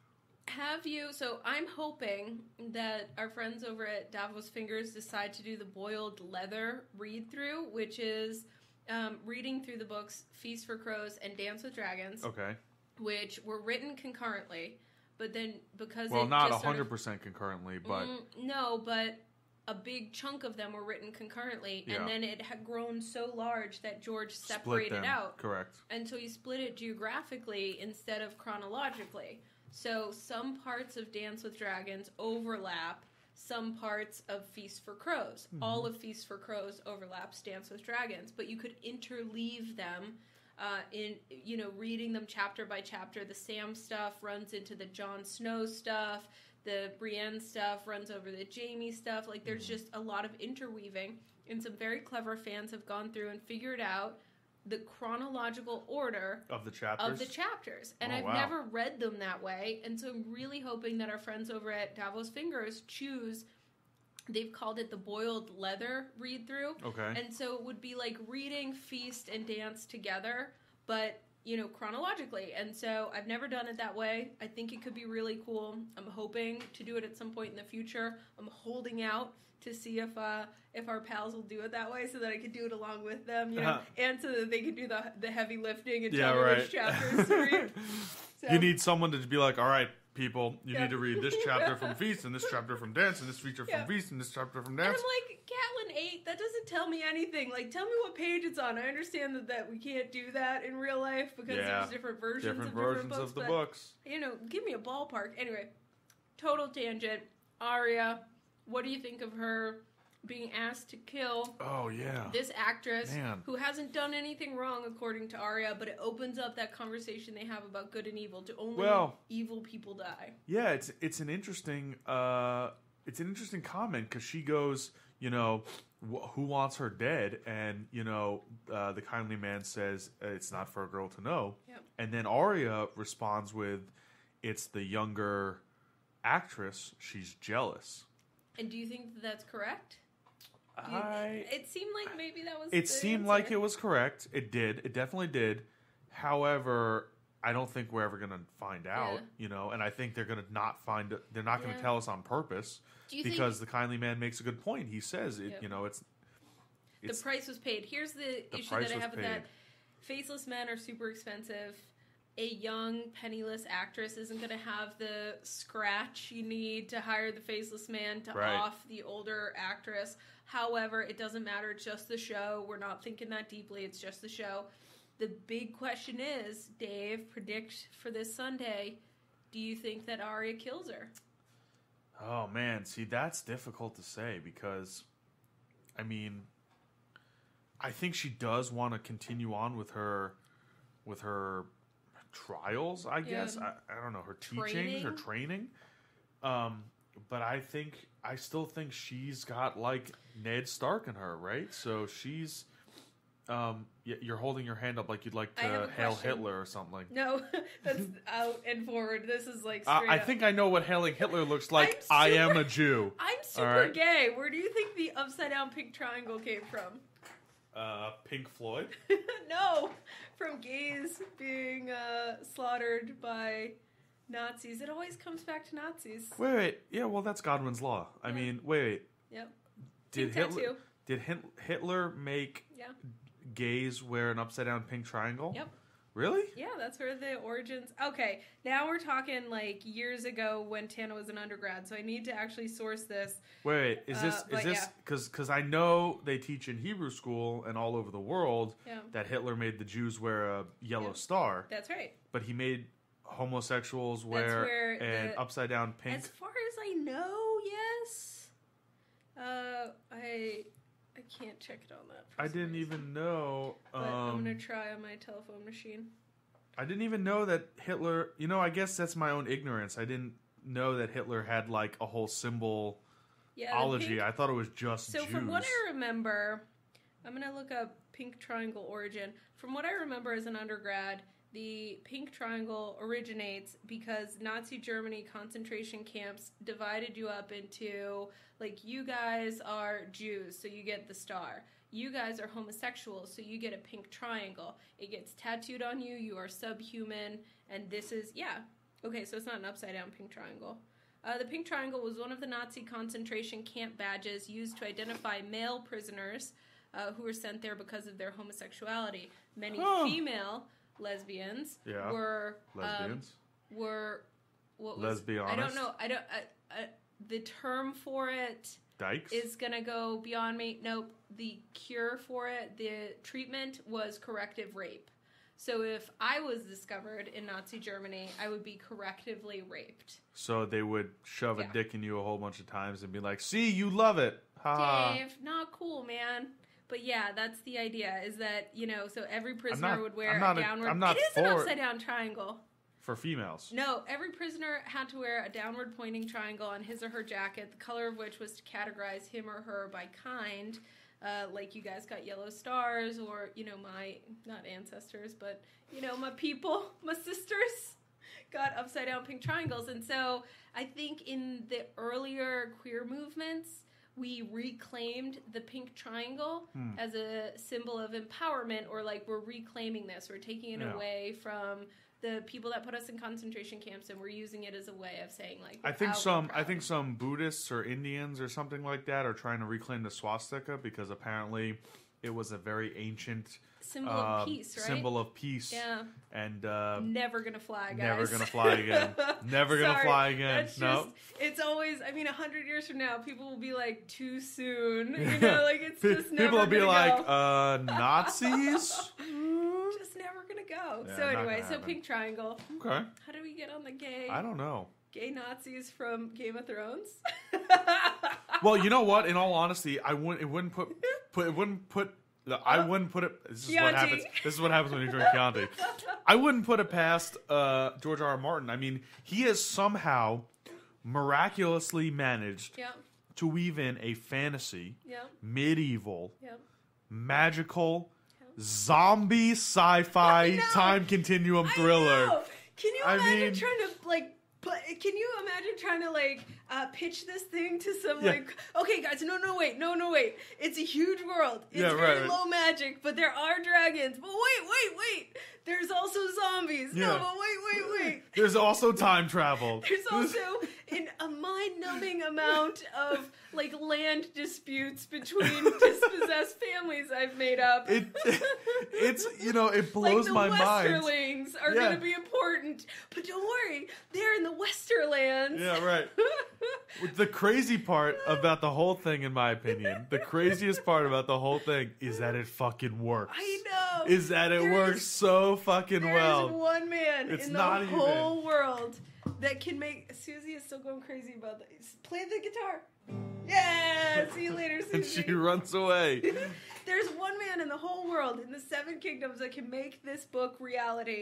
So I'm hoping that our friends over at Davos Fingers decide to do the Boiled Leather read-through, which is reading through the books Feast for Crows and Dance with Dragons. Okay. Which were written concurrently, but then because not 100% concurrently, but... no, but a big chunk of them were written concurrently, and then it had grown so large that George separated out. Correct. And so he split it geographically instead of chronologically. So some parts of Dance with Dragons overlap some parts of Feast for Crows. Mm-hmm. All of Feast for Crows overlaps Dance with Dragons, but you could interleave them in, you know, reading them chapter by chapter. The Sam stuff runs into the Jon Snow stuff. The Brienne stuff runs over the Jaime stuff. Like, there's just a lot of interweaving, and some very clever fans have gone through and figured out the chronological order of the chapters. And I've never read them that way, and so I'm really hoping that our friends over at Davos Fingers choose, they've called it the Boiled Leather read-through. Okay. And so it would be like reading Feast and Dance together, but, you know, chronologically. And so I've never done it that way. I think it could be really cool. I'm hoping to do it at some point in the future. I'm holding out to see if our pals will do it that way, so that I could do it along with them, you know, and so that they could do the heavy lifting and tell me which chapters to read. So. You need someone to be like, all right, people, you need to read this chapter from Feast, and this chapter from Dance, and this feature from Feast, and this chapter from Dance. And I'm like, Catelyn 8, that doesn't tell me anything. Like, tell me what page it's on. I understand that we can't do that in real life because there's different versions of different books. Of the books. You know, give me a ballpark. Anyway, total tangent. Arya, what do you think of her being asked to kill this actress who hasn't done anything wrong according to Arya, but it opens up that conversation they have about good and evil to only evil people die. Yeah, it's an interesting comment, because she goes, you know, who wants her dead? And, you know, the kindly man says, it's not for a girl to know. Yep. And then Arya responds with, it's the younger actress, she's jealous. And do you think that's correct? It seemed like maybe that was It seemed like it was correct. It did. It definitely did. However, I don't think we're ever going to find out, you know, and I think they're going to not find it. They're not going to tell us on purpose, because the kindly man makes a good point. He says, you know, it's the price was paid. Here's the issue that I have with that. Faceless men are super expensive. A young, penniless actress isn't going to have the scratch you need to hire the faceless man to off the older actress. However, it doesn't matter. It's just the show. We're not thinking that deeply. It's just the show. The big question is, Dave, predict for this Sunday, do you think that Arya kills her? Oh, man. See, that's difficult to say, because, I mean, I think she does want to continue on with her trials, I guess. I don't know, her teachings, her training. But I still think she's got like Ned Stark in her, right? So she's, you're holding your hand up like you'd like to hail Hitler or something. No, that's out and forward. This is like straight I up. think I know what hailing Hitler looks like. I am a Jew. I'm super gay. Where do you think the upside down pink triangle came from? Pink Floyd? No, from gays being slaughtered by Nazis. It always comes back to Nazis. Wait. Yeah, well, that's Godwin's law. I mean, wait. Yep. Did Hitler make gays wear an upside down pink triangle? Yep. Really? Yeah, that's where the origins... Okay, now we're talking like years ago when Tana was an undergrad, so I need to actually source this. Wait, is this... Because I know they teach in Hebrew school and all over the world that Hitler made the Jews wear a yellow star. That's right. But he made homosexuals wear an upside down pink... As far as I know, yes. I can't check it on that. I didn't even know. But I'm going to try on my telephone machine. I didn't even know that Hitler... You know, I guess that's my own ignorance. I didn't know that Hitler had, like, a whole symbolology. I thought it was just Jews. So from what I remember... I'm going to look up pink triangle origin. From what I remember as an undergrad, the pink triangle originates because Nazi Germany concentration camps divided you up into... Like, you guys are Jews, so you get the star. You guys are homosexuals, so you get a pink triangle. It gets tattooed on you, you are subhuman, and this is, okay, so it's not an upside-down pink triangle. The pink triangle was one of the Nazi concentration camp badges used to identify male prisoners who were sent there because of their homosexuality. Many female lesbians were... Lesbians? What was... Lesbianas? I don't know. The term for it Dykes? Is going to go beyond me. Nope. The cure for it, the treatment was corrective rape. So if I was discovered in Nazi Germany, I would be correctively raped. So they would shove a dick in you a whole bunch of times and be like, see, you love it. Ha. Dave, not cool, man. But yeah, that's the idea, is that, so every prisoner would wear a downward... It is an upside-down triangle. For females. No, every prisoner had to wear a downward pointing triangle on his or her jacket, the color of which was to categorize him or her by kind. Like you guys got yellow stars, or, my, not ancestors, but, my people, my sisters got upside down pink triangles. And so I think in the earlier queer movements, we reclaimed the pink triangle as a symbol of empowerment, or like we're reclaiming this, we're taking it away from the people that put us in concentration camps, and we're using it as a way of saying, like, I think some Buddhists or Indians or something like that are trying to reclaim the swastika because apparently it was a very ancient symbol of peace, right? Symbol of peace. Yeah. And never gonna fly, guys. Never gonna fly again. Never gonna fly again. No. It's always, 100 years from now, people will be like, too soon. Like it's just never. People will be go. Like, Nazis. Just never gonna go. Yeah, so anyway, pink triangle. Okay. How do we get on the gay? I don't know. Gay Nazis from Game of Thrones. Well, you know what? In all honesty, I wouldn't put it. This is what happens. This is what happens when you drink Chianti. I wouldn't put it past George R.R. Martin. I mean, he has somehow miraculously managed to weave in a fantasy, medieval, magical, zombie sci-fi time continuum thriller. Can you imagine trying to can you imagine trying to pitch this thing to some okay guys, no wait, it's a huge world, it's very low magic, but there are dragons, but wait, there's also zombies, no, but wait, there's also time travel, there's also a mind-numbing amount of land disputes between dispossessed families I've made up. It's it blows my mind. The Westerlings are going to be important, but don't worry, they're in the Westerlands. Yeah, right. The crazy part about the whole thing, in my opinion, the craziest part about the whole thing is that it fucking works. I know. Is that it works so fucking well. There's one man in the whole world that can make... Susie is still going crazy about this. Play the guitar. Yeah! See you later, Susie. And she runs away. There's one man in the whole world, in the 7 kingdoms, that can make this book reality.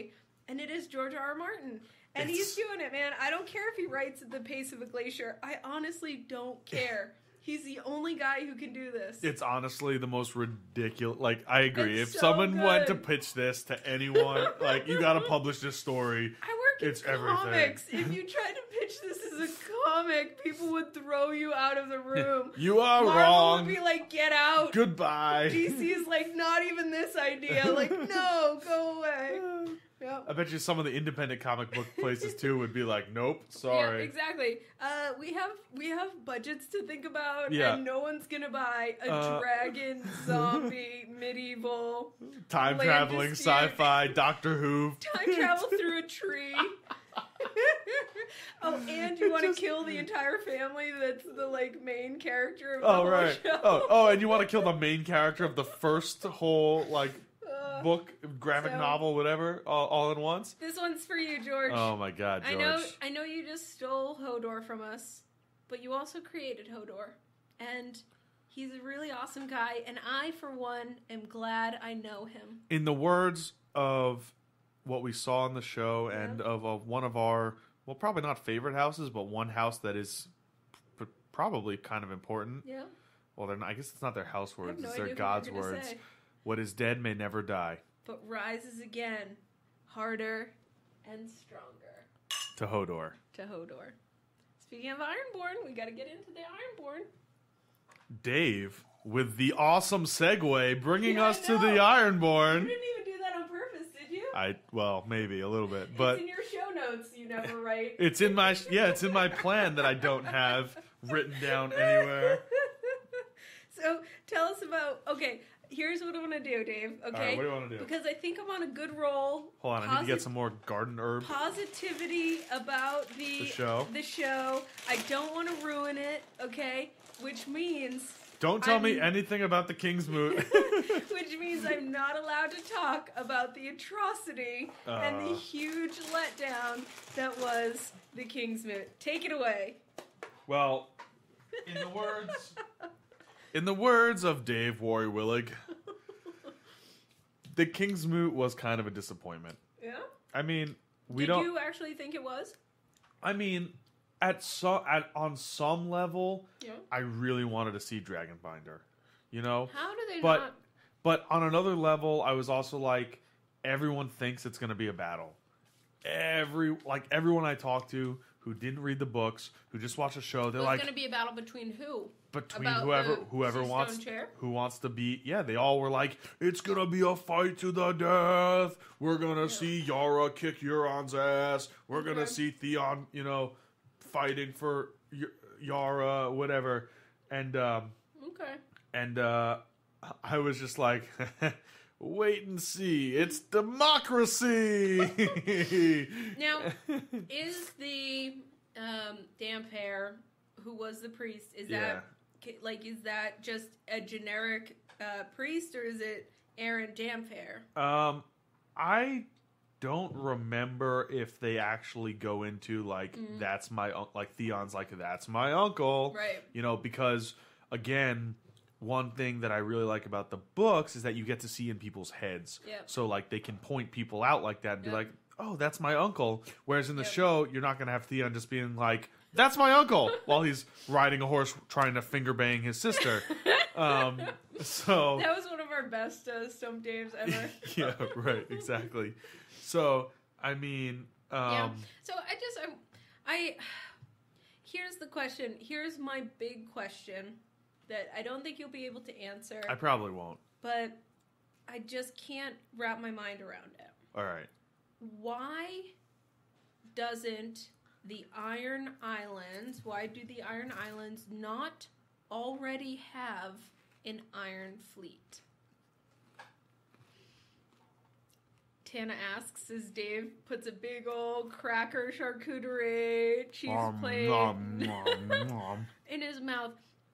and it is George R. R. Martin. And he's doing it, man. I don't care if he writes at the pace of a glacier. I honestly don't care. He's the only guy who can do this. It's honestly the most ridiculous. Like, I agree. It's if so someone good. went to pitch this to anyone, like, you got to publish this story. I work It's in everything. comics. If you tried to pitch this as a comic, people would throw you out of the room. You are Marvel wrong. would be like, get out. Goodbye. DC is like, not even this idea. Like, no, go away. Yep. I bet you some of the independent comic book places too would be like, nope, Yeah, sorry. exactly. We have budgets to think about, Yeah. and no one's gonna buy a dragon, zombie, medieval, Time land traveling, dispute. sci-fi, Doctor Who. Time travel through a tree. Oh, and you want to kill the entire family that's the like main character of the Oh whole right. show. Oh, and you want to kill the main character of the first whole like book, graphic so- novel, whatever, all in once. This one's for you, George. Oh my God, George. I know you just stole Hodor from us, but you also created Hodor. And he's a really awesome guy, and I, for one, am glad I know him. In the words of what we saw in the show and of one of our, well, probably not favorite houses, but one house that is probably kind of important. Yeah. Well, I guess it's not their house I have words, no it's idea their what God's you're gonna words. say. What is dead may never die. But rises again, harder and stronger. To Hodor. To Hodor. Speaking of Ironborn, we gotta get into the Ironborn. Dave, with the awesome segue, bringing Yeah, I us to know. the You Ironborn. didn't even do that on purpose, did you? Well, maybe a little bit, but it's in your show notes. You never write. it's in my plan that I don't have written down anywhere. So tell us about. Okay, here's what I want to do, Dave. Okay, All right, what do you want to do? Because I think I'm on a good roll. Hold on, I need to get some more garden herb. Positivity about the show. The show. I don't want to ruin it. Okay, which means. Don't tell me anything about the King's Moot. Which means I'm not allowed to talk about the atrocity and the huge letdown that was the King's Moot. Take it away. Well, in the words of Dave Warry-Willig, the King's Moot was kind of a disappointment. Yeah? I mean, Did you actually think it was? I mean, on some level, Yeah. I really wanted to see Dragonbinder. You know? How do they But not? But on another level, I was also like, everyone thinks it's going to be a battle. Everyone I talked to who didn't read the books, who just watched the show, they're It's like, going to be a battle between who? between About whoever the wants stone chair? who wants to be. Yeah, they all were like, it's gonna be a fight to the death. We're gonna see Yara kick Euron's ass. We're gonna see Theon, fighting for Yara, whatever. And I was just like, wait and see. It's democracy. Now, is the Damphair, who was the priest, is that just a generic priest, or is it Aaron Damphair? I don't remember if they actually go into that's my Theon's like that's my uncle, Right? Because again, one thing that I really like about the books is that you get to see in people's heads. Yep. So they can point people out like that and be like, oh, that's my uncle. Whereas in the Yep. show, you're not gonna have Theon just being like, that's my uncle, while he's riding a horse trying to finger bang his sister. So That was one of our best Stump Daves ever. yeah, right, exactly. So I mean, Yeah. So I here's the question. Here's my big question that I don't think you'll be able to answer. I probably won't. But I just can't wrap my mind around it. All right. Why doesn't the Iron Islands, why do the Iron Islands not already have an Iron Fleet? Tana asks as Dave puts a big old cracker charcuterie cheese plate in his mouth.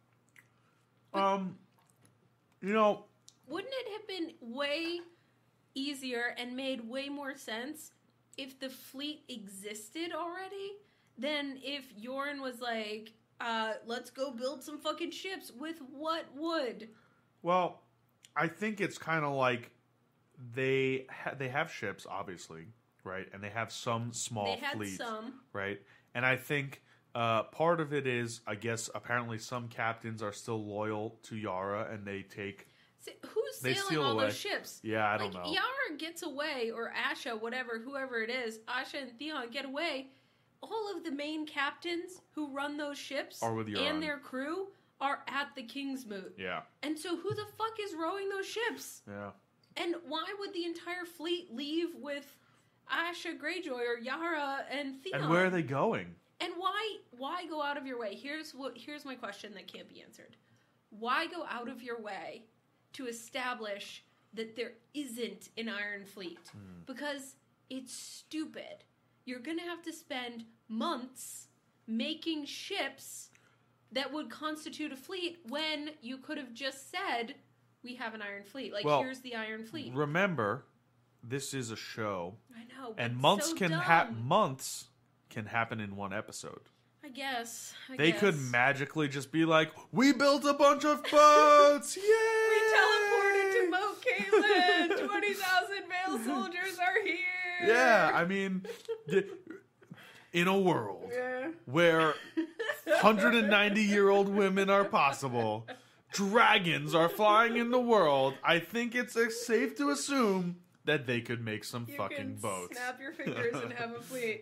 Wouldn't it have been way easier and made way more sense if the fleet existed already than if Yoren was like, let's go build some fucking ships with what wood? Well, I think it's kind of like they have ships, obviously, right? And they have some small They had fleet, some. right? And I think part of it is, I guess, apparently some captains are still loyal to Yara, and they take... Who's they sailing steal all away. those ships? Yeah, I don't know. Yara gets away, or Asha, whoever it is, Asha and Theon get away. All of the main captains who run those ships Are with Euron. and their crew are at the Kingsmoot. Yeah. And so who the fuck is rowing those ships? Yeah. And why would the entire fleet leave with Asha Greyjoy or Yara and Theon? And where are they going? And why go out of your way? Here's my question that can't be answered. Why go out of your way to establish that there isn't an Iron Fleet? Because it's stupid. You're going to have to spend months making ships that would constitute a fleet when you could have just said, we have an Iron Fleet. Like, well, here's the Iron Fleet. Remember, this is a show. I know, but And months can happen in one episode. I guess. They could magically just be like, we built a bunch of boats! Yay! We teleported to Moat Cailin! 20,000 male soldiers are here! Yeah, I mean, in a world where 190-year-old women are possible, dragons are flying in the world, I think it's safe to assume that they could make some fucking boats. Snap your fingers and have a fleet.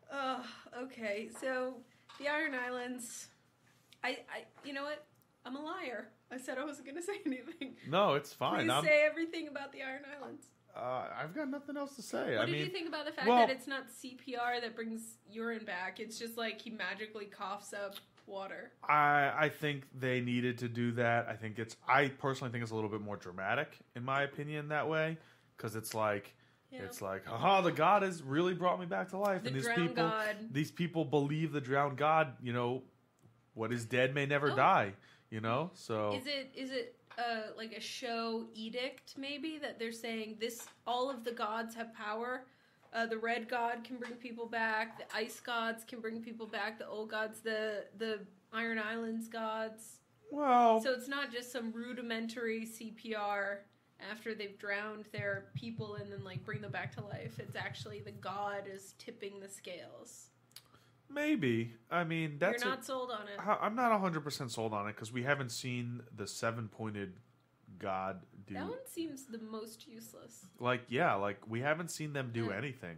Okay, so the Iron Islands. You know what? I'm a liar. I said I wasn't going to say anything. No, it's fine. Please say everything about the Iron Islands. I've got nothing else to say. What did you think about the fact that it's not CPR that brings urine back? It's just like he magically coughs up water. I think they needed to do that. I personally think it's a little bit more dramatic, in my opinion, that way. Because it's like, haha, the god has really brought me back to life. And these people believe the drowned god, what is dead may never die, so. Is it like a show edict, maybe, that they're saying all of the gods have power? The red god can bring people back. The ice gods can bring people back. The old gods, the Iron Islands gods. Well, so it's not just some rudimentary CPR after they've drowned their people and then like bring them back to life. It's actually the god is tipping the scales. Maybe. I mean, that's... You're not sold on it. I'm not 100% sold on it because we haven't seen the 7-pointed god do... That one seems the most useless. We haven't seen them do anything.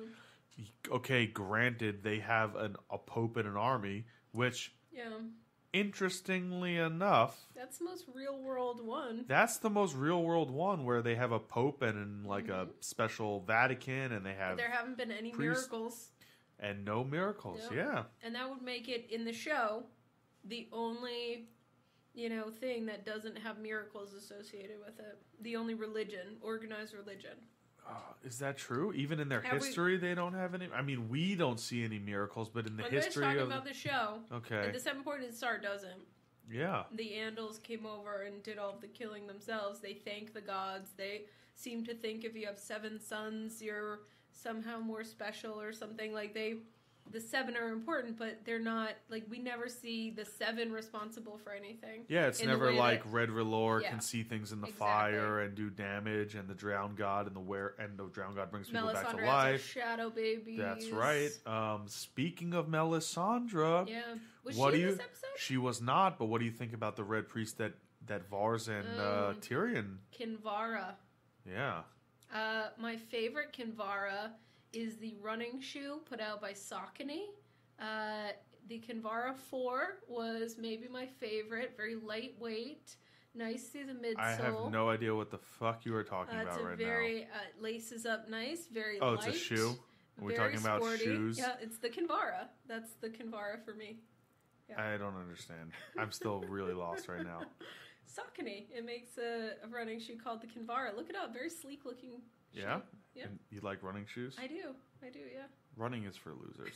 Okay, granted, they have a pope and an army, which... Yeah. Interestingly enough... That's the most real-world one. That's the most real-world one where they have a pope and a special Vatican and they have... But there haven't been any miracles. And no miracles, yeah. And that would make it, in the show, the only, thing that doesn't have miracles associated with it. The only religion, organized religion. Is that true? Even in their history, they don't have any? I mean, we don't see any miracles, but in the history of... talking about the show. Okay. The 7-Pointed Star doesn't. Yeah. The Andals came over and did all of the killing themselves. They thank the gods. They seem to think if you have 7 sons, you're... somehow more special or something. The 7 are important, but they're not, we never see the 7 responsible for anything. Yeah, it's never like Red R'hllor can see things in the fire and do damage, and the drowned god and the drowned god brings people back to life. Shadow babies. That's right. Speaking of Melisandre, was she in this episode? She was not, but what do you think about the Red Priest that Vars and Tyrion? Kinvara. Yeah. My favorite Kinvara is the running shoe put out by Saucony. The Kinvara 4 was maybe my favorite. Very lightweight, nice through the midsole. I have no idea what the fuck you are talking about right now. Laces up nice, very light. Oh, it's a shoe? Are we talking about shoes? Yeah, it's the Kinvara. That's the Kinvara for me. Yeah. I don't understand. I'm still really lost right now. Saucony. It makes a running shoe called the Kinvara. Look it up. Very sleek looking shoe. Yeah? And you like running shoes? I do, yeah. Running is for losers.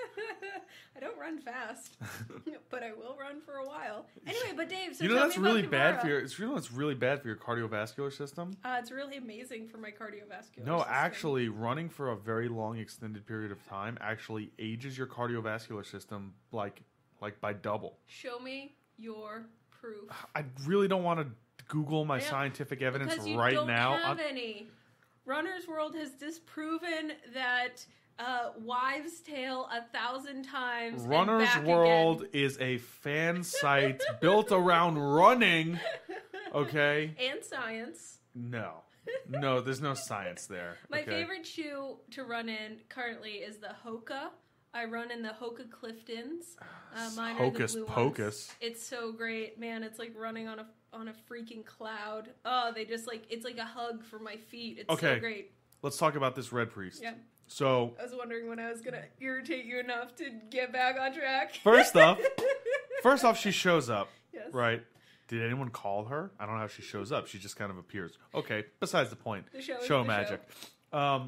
I don't run fast, but I will run for a while. Anyway, but Dave, so that's really bad for your. It's really bad for your cardiovascular system. It's really amazing for my cardiovascular. No, system. actually, running for a very long, extended period of time actually ages your cardiovascular system like by double. Show me your proof. I really don't want to Google my scientific evidence right now. Have any. Runner's World has disproven that wives' tale 1,000 times. Runner's World is a fan site built around running. Okay. And science. No, there's no science there. My favorite shoe to run in currently is the Hoka. I run in the Hoka Cliftons. Mine Hocus are the blue Pocus. Ones. It's so great, man. It's like running on a freaking cloud. Oh, they just like it's like a hug for my feet. It's so great. Let's talk about this Red Priest. Yeah. So I was wondering when I was gonna irritate you enough to get back on track. First off, she shows up. Yes. Right. Did anyone call her? I don't know how she shows up. She just kind of appears. Okay, besides the point. The show is show the magic. show.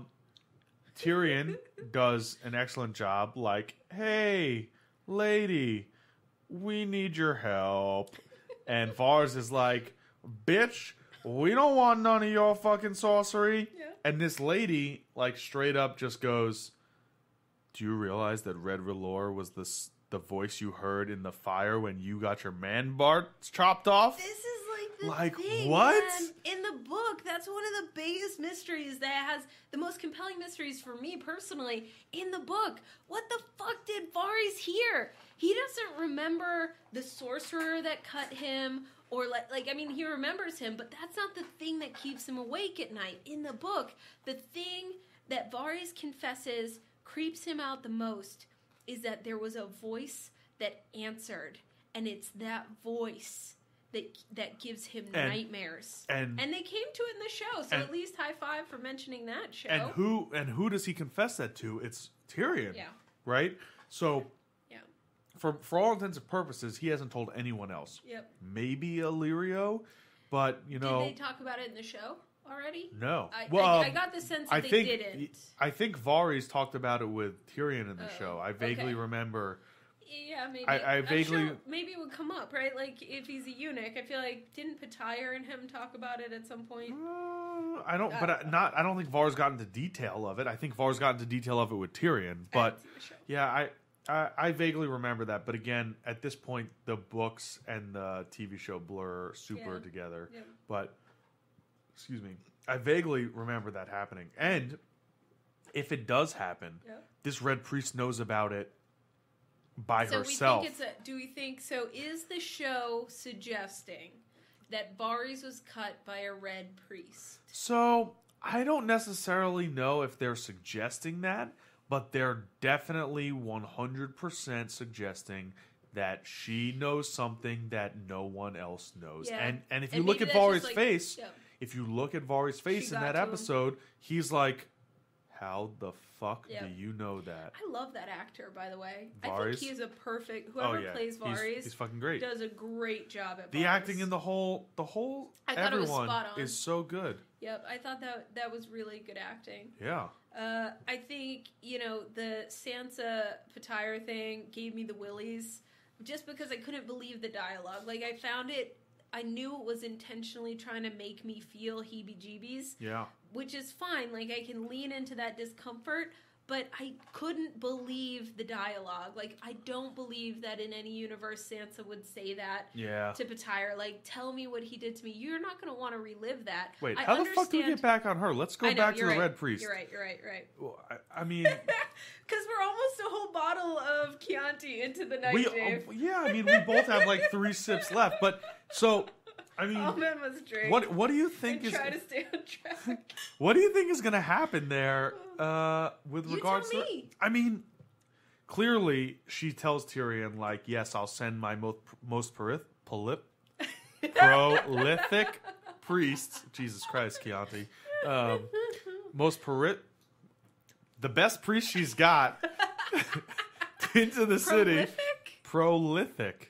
Tyrion does an excellent job. Like, hey, lady, we need your help. And Varys is like, bitch, we don't want none of your fucking sorcery. Yeah. And this lady, like, straight up just goes, do you realize that Red R'hllor was the voice you heard in the fire when you got your man Bart chopped off? This is like the thing, what? Man. In the book, that's one of the biggest mysteries that has the most compelling mysteries for me personally in the book. What the fuck did Varys hear? He doesn't remember the sorcerer that cut him, or I mean, he remembers him, but that's not the thing that keeps him awake at night. In the book, the thing that Varys confesses creeps him out the most is that there was a voice that answered, and it's that voice that gives him nightmares. And they came to it in the show, so at least high five for mentioning that show. And who does he confess that to? It's Tyrion. Yeah. Right? So yeah. For all intents and purposes, he hasn't told anyone else. Yep. Maybe Illyrio, but Did they talk about it in the show already? No. I got the sense that they didn't. I think Varys talked about it with Tyrion in the show. I vaguely remember. Yeah, maybe. I vaguely... I'm sure maybe it would come up, right? Like, if he's a eunuch, I feel like, didn't Pattaya and him talk about it at some point? I don't think Varys got into detail of it. I think Varys got into detail of it with Tyrion. But, yeah, I vaguely remember that. But again, at this point, the books and the TV show blur super together. Yeah. But, excuse me, I vaguely remember that happening. And if it does happen, this Red Priest knows about it by herself. Do we think so? Is the show suggesting that Varys was cut by a Red Priest? So I don't necessarily know if they're suggesting that, but they're definitely 100% suggesting that she knows something that no one else knows. Yeah. And if you look at Varys' face, if you look at Varys' face in that episode, he's like, how the fuck do you know that? I love that actor, by the way. Varys? I think he is a perfect... Whoever plays Varys he's fucking great. Does a great job at the Varys. acting in the whole I thought it was spot on. Is so good. Yep, I thought that was really good acting. Yeah. I think, the Sansa Pattaya thing gave me the willies just because I couldn't believe the dialogue. Like, I knew it was intentionally trying to make me feel heebie-jeebies. Yeah. Which is fine. Like, I can lean into that discomfort, but I couldn't believe the dialogue. Like, I don't believe that in any universe Sansa would say that to Pattaya. Like, tell me what he did to me. You're not going to want to relive that. Wait, how the fuck do we get back on her? Let's go back to the Red Priest. You're right. Well, I mean... Because we're almost a whole bottle of Chianti into the night, Dave. We both have like 3 sips left. But, so... I mean, all men must drink. What do you think try to stay on track? What do you think is going to happen there with regards to? Me. I mean, clearly she tells Tyrion like, "Yes, I'll send my most prolific priests." Jesus Christ, Chianti. The best priest she's got into the city. Prolific.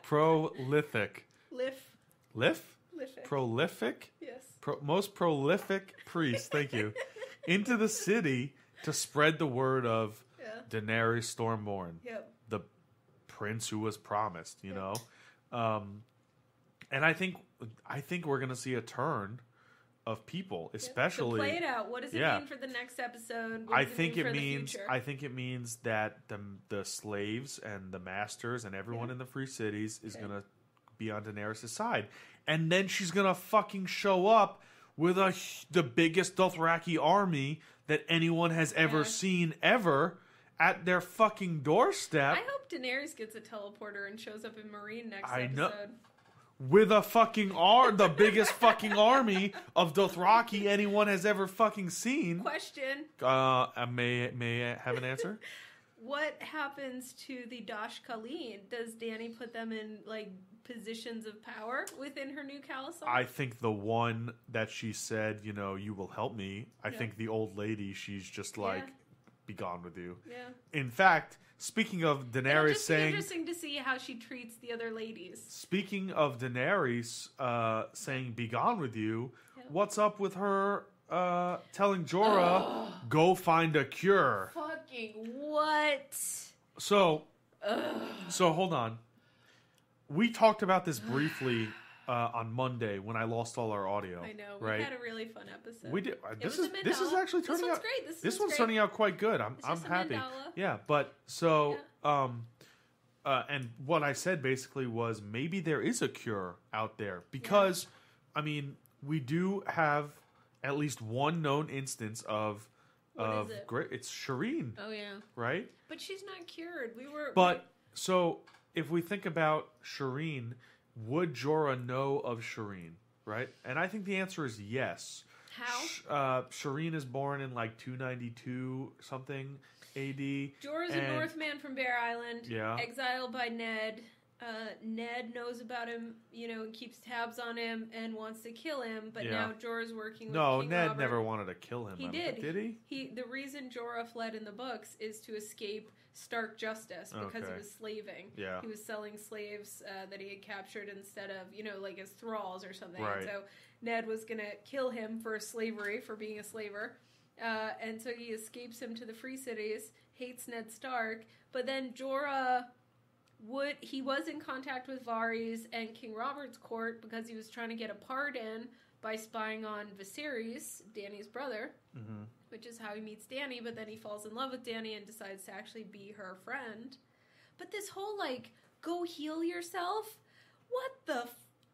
Prolific? Yes. Most prolific priest, thank you, into the city to spread the word of Daenerys Stormborn, the prince who was promised, you know? And I think we're going to see a turn of people, especially... So play it out. What does it mean for the next episode? I think it means that the slaves and the masters and everyone in the free cities is going to be on Daenerys' side. And then she's going to fucking show up with the biggest Dothraki army that anyone has ever seen ever at their fucking doorstep. I hope Daenerys gets a teleporter and shows up in Marine next episode. With a fucking the biggest fucking army of Dothraki anyone has ever fucking seen. Question. May I have an answer? What happens to the Dosh Khaleen? Does Dany put them in like positions of power within her new Khalisar? I think the one that she said, you know, you will help me. I think the old lady, she's just like, be gone with you. Yeah. In fact, speaking of Daenerys saying... It'll just be interesting to see how she treats the other ladies. Speaking of Daenerys saying, be gone with you, what's up with her telling Jorah, go find a cure? Fucking what? So hold on. We talked about this briefly on Monday when I lost all our audio. I know. Right? We had a really fun episode. We did. This is actually turning out. Great. This one's turning out quite good. I'm happy. Mandala. Yeah, but and what I said basically was maybe there is a cure out there because I mean we do have at least one known instance of great. It's Shireen. Oh yeah. Right. But she's not cured. So if we think about Shireen, would Jorah know of Shireen? Right? And I think the answer is yes. How? Shireen is born in like 292 something AD. Jorah's a Northman from Bear Island. Yeah. Exiled by Ned. Ned knows about him, you know, and keeps tabs on him and wants to kill him. But now Jorah's working with King Ned Robert. never wanted to kill him. He did. Did he? The reason Jorah fled in the books is to escape Stark justice because he was slaving. Yeah. He was selling slaves that he had captured instead of, you know, like as thralls or something. Right. And so Ned was going to kill him for slavery, for being a slaver. And so he escapes him to the Free Cities, hates Ned Stark. But then Jorah he was in contact with Varys and King Robert's court because he was trying to get a pardon by spying on Viserys, Dany's brother, which is how he meets Dany, but then he falls in love with Dany and decides to actually be her friend. But this whole, like, go heal yourself? What?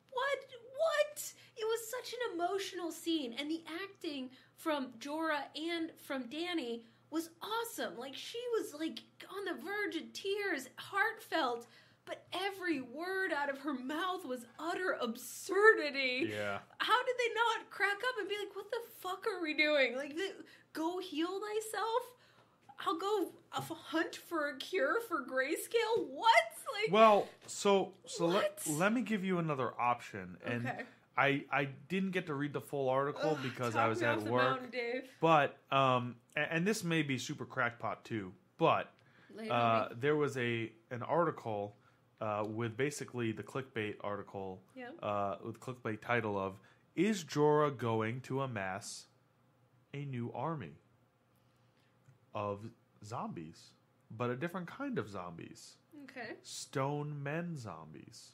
It was such an emotional scene, and the acting from Jorah and from Dany was awesome. Like, she was, like, on the verge of tears, heartfelt, but every word out of her mouth was utter absurdity. Yeah. How did they not crack up and be like, what the fuck are we doing? Like, go heal thyself? I'll go hunt for a cure for grayscale? What? Like, well, so let me give you another option. And okay. I didn't get to read the full article because I was at work. Mountain, Dave. But and this may be super crackpot too. But there was an article with basically the clickbait article with clickbait title of "Is Jorah going to amass a new army of zombies, but a different kind of zombies? Okay, stone men zombies."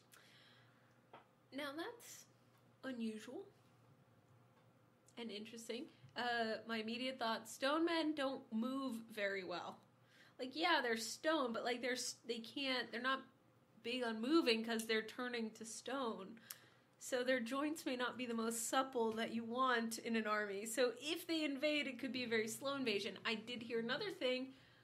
Now that's unusual and interesting. My immediate thought: stone men don't move very well. Like, yeah, they're stone, but like they're not big on moving because they're turning to stone. So their joints may not be the most supple that you want in an army. So if they invade, it could be a very slow invasion. I did hear another thing.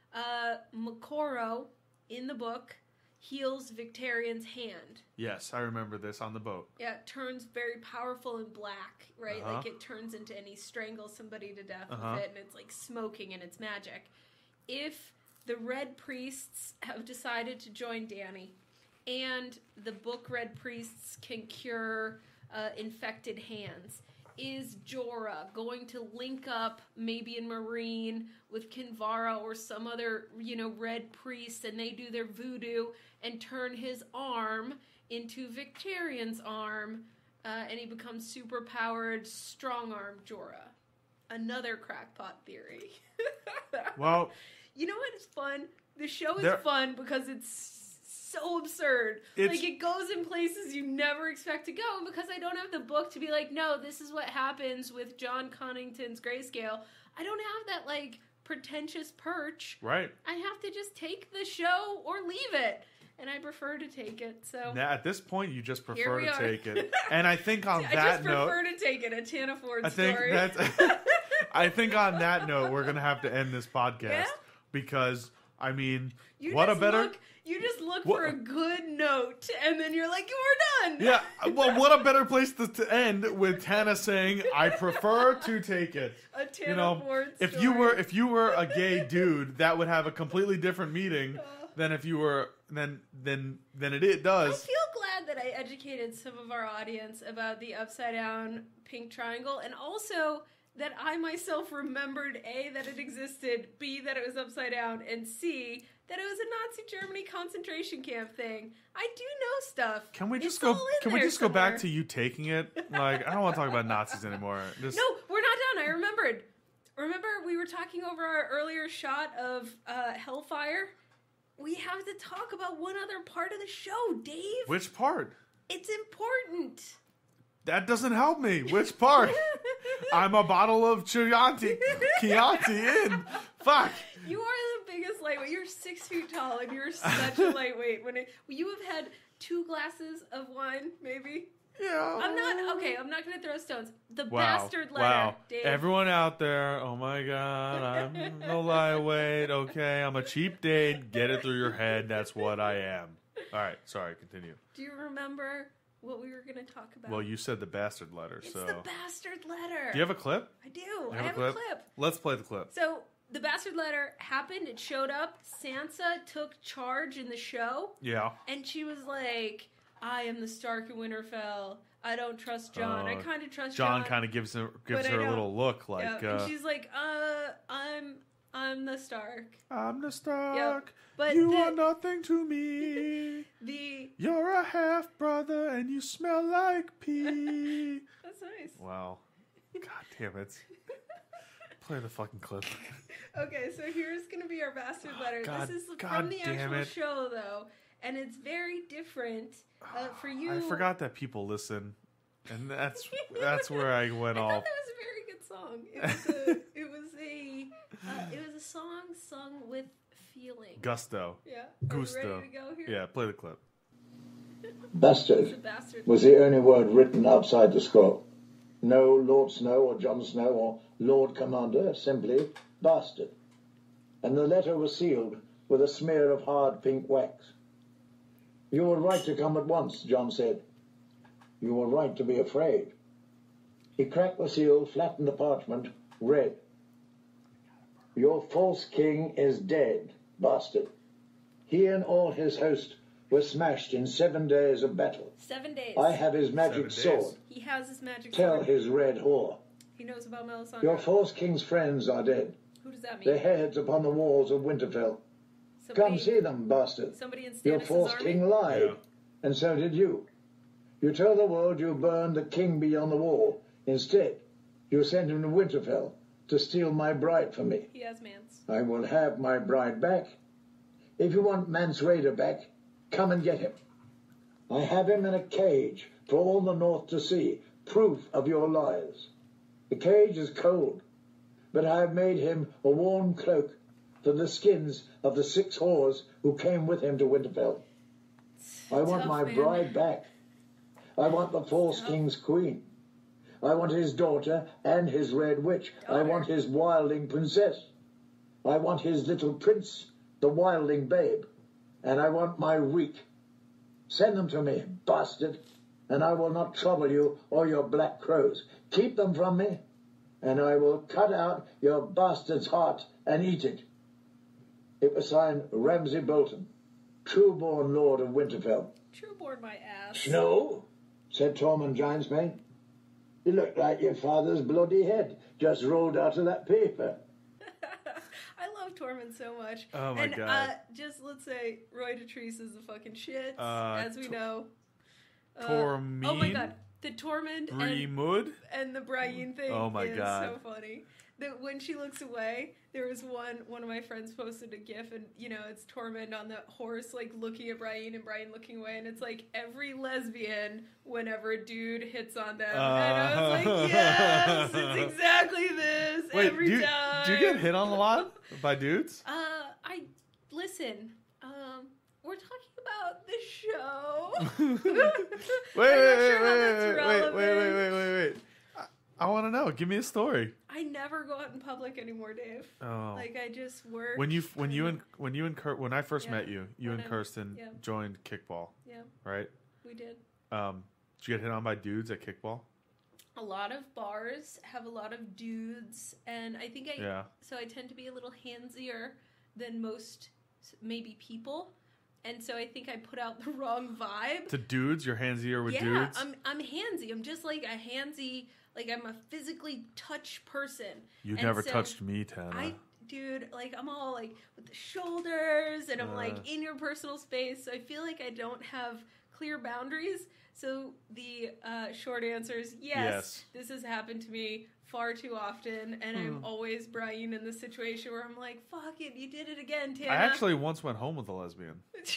Makoro, in the book, heals Victarion's hand. Yes, I remember this on the boat. Yeah, it turns very powerful and black, right? Like it turns into, and he strangles somebody to death with it, and it's like smoking and it's magic. If the Red Priests have decided to join Dany, and the book Red Priests can cure infected hands, is Jorah going to link up maybe in Marine with Kinvara or some other, Red Priest, and they do their voodoo and turn his arm into Victarion's arm, and he becomes super-powered, strong-armed Jorah? Another crackpot theory. Well, you know what is fun? The show is fun because it's so absurd. Like, it goes in places you never expect to go, and because I don't have the book to be like, no, this is what happens with John Connington's Grayscale, I don't have that, like, pretentious perch. Right. I have to just take the show or leave it. and I prefer to take it. So at this point, you just prefer to are. take it. And I think on I that just note, prefer to take it. A Tana Ford I think story. I think on that note, we're gonna have to end this podcast because I mean, you just look for a good note, and then you're like, we're done. Yeah, well, what a better place to end with Tana saying, "I prefer to take it." A Tana Ford story. If you were a gay dude, that would have a completely different meaning than if you were than it does. I feel glad that I educated some of our audience about the upside down pink triangle, and also that I myself remembered A, that it existed, B, that it was upside down, and C, that it was a Nazi Germany concentration camp thing. I do know stuff. Can we just go back to you taking it? Like, I don't want to talk about Nazis anymore. No, we're not done. I remembered. Remember we were talking over our earlier shot of Hellfire? We have to talk about one other part of the show, Dave. Which part? It's important. That doesn't help me. Which part? I'm a bottle of Chianti in. Fuck. You are the biggest lightweight. You're 6 feet tall, and you're such a lightweight. You have had 2 glasses of wine, maybe. Yeah. I'm not going to throw stones. The bastard letter, Dave. Everyone out there, oh my God, I'm a lightweight. Okay, I'm a cheap date. Get it through your head. That's what I am. All right, sorry, continue. Do you remember what we were going to talk about? Well, you said the bastard letter, It's the bastard letter. Do you have a clip? I do. I have a clip. Let's play the clip. So, the bastard letter happened. It showed up. Sansa took charge in the show. Yeah. And she was like, I am the Stark in Winterfell. I don't trust Jon. I kind of trust Jon. Jon kind of gives her a little look like... Yeah. And she's like, I'm the Stark. I'm the Stark. Yep. But you are nothing to me. You're a half-brother and you smell like pee. That's nice. Wow. God damn it. Play the fucking clip. Okay, so here's going to be our bastard letter. God, this is from the actual show, though. And it's very different for you. I forgot that people listen. And that's where I went off. I thought that was a very good song. It was a song sung with feeling. Gusto. Yeah. Gusto. Are you ready to go here? Yeah, play the clip. Bastard was the only word written outside the scroll. No Lord Snow or Jon Snow or Lord Commander, simply bastard. And the letter was sealed with a smear of hard pink wax. You were right to come at once, Jon said. You were right to be afraid. He cracked the seal, flattened the parchment, read. Your false king is dead, bastard. He and all his host were smashed in 7 days of battle. 7 days. I have his magic sword. He has his magic Tell sword. his red whore. He knows about Melisandre. Your false king's friends are dead. Who does that mean? Their heads upon the walls of Winterfell. Come see them, bastard. Somebody in Stannis' Your false army? king lied, and so did you. You told the world you burned the king beyond the wall. Instead, you sent him to Winterfell to steal my bride from me. He has Mance. I will have my bride back. If you want Mance Rayder back, come and get him. I have him in a cage for all the North to see, proof of your lies. The cage is cold, but I have made him a warm cloak for the skins of the 6 whores who came with him to Winterfell. I want my bride back. I want the false king's queen. I want his daughter and his red witch. I want his wildling princess. I want his little prince, the wildling babe. And I want my reek. Send them to me, bastard, and I will not trouble you or your black crows. Keep them from me, and I will cut out your bastard's heart and eat it. It was signed Ramsay Bolton, true-born lord of Winterfell. True-born my ass. Snow, said Tormund Giantsbane. You look like your father's bloody head just rolled out of that paper. I love Tormund so much. Oh my God. Just let's say Roy Dotrice is the fucking shit, as we know. Tormund. Oh my God. The Tormund and the Brienne thing is so funny. That when she looks away, there was one of my friends posted a gif, and it's Tormund on the horse like looking at Brienne and Brienne looking away, and it's like every lesbian whenever a dude hits on them, and I was like, yes, it's exactly this. Wait, every time. Do you get hit on a lot by dudes? Listen. we're talking about the show. Wait. I want to know. Give me a story. I never go out in public anymore, Dave. Oh. Like I just work. When I first met you, and Kirsten joined kickball. Yeah. Right? We did. Did you get hit on by dudes at kickball? A lot of bars have a lot of dudes, and I think so I tend to be a little handsier than most maybe people. And so I think I put out the wrong vibe. To dudes? You're handsier with dudes? Yeah, I'm handsy. I'm just like a handsy, like I'm a physically touch person. You never touched me, Tana. Dude, like I'm all like with the shoulders and I'm like in your personal space. So I feel like I don't have clear boundaries. So the short answer is yes. This has happened to me far too often, and I'm always Brian in the situation where I'm like, fuck it, you did it again, Tana. I actually once went home with a lesbian.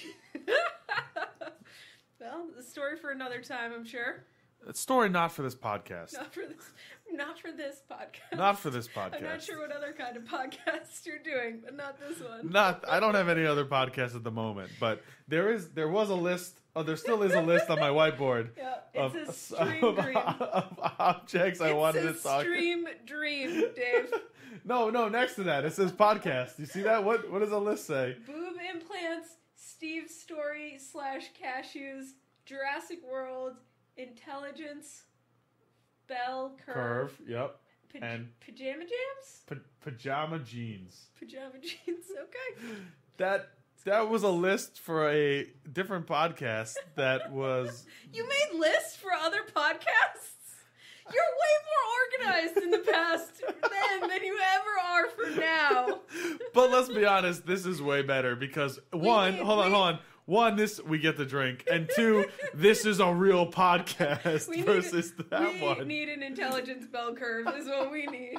Well, the story for another time, I'm sure. A story not for this podcast. Not for this podcast. Not for this podcast. I'm not sure what other kind of podcast you're doing, but not this one. I don't have any other podcasts at the moment, but there was a list. Oh, there still is a list on my whiteboard. Yeah, it's a stream dream. Of objects I wanted to talk. It's a stream dream, Dave. No, next to that it says podcast. You see that? What does the list say? Boob implants, Steve's story / cashews, Jurassic World, intelligence, bell curve. Yep. And pajama jams? Pajama jeans. Pajama jeans, okay. That was a list for a different podcast that was... You made lists for other podcasts? You're way more organized in the past then than you ever are for now. But let's be honest, this is way better because hold on. One, we get the drink, and two, this is a real podcast versus that one. We need an intelligence bell curve is what we need.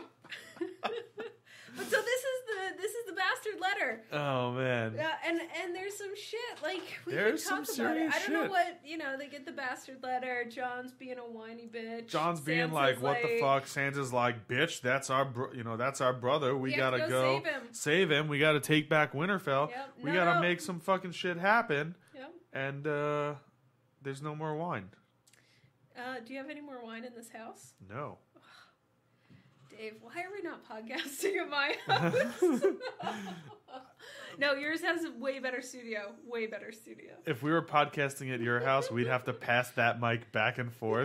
But so this is the bastard letter. Oh man. Yeah, and there's some shit like we there's can talk some about it. I don't know shit. what they get the bastard letter. John's being a whiny bitch. John's being Sansa's like, what the fuck? Santa's like, bitch, that's our that's our brother. We gotta go save him. We gotta take back Winterfell. Yep. We gotta make some fucking shit happen. Yep. And there's no more wine. Do you have any more wine in this house? No. Dave, why are we not podcasting at my house? No, yours has a way better studio. Way better studio. If we were podcasting at your house, we'd have to pass that mic back and forth.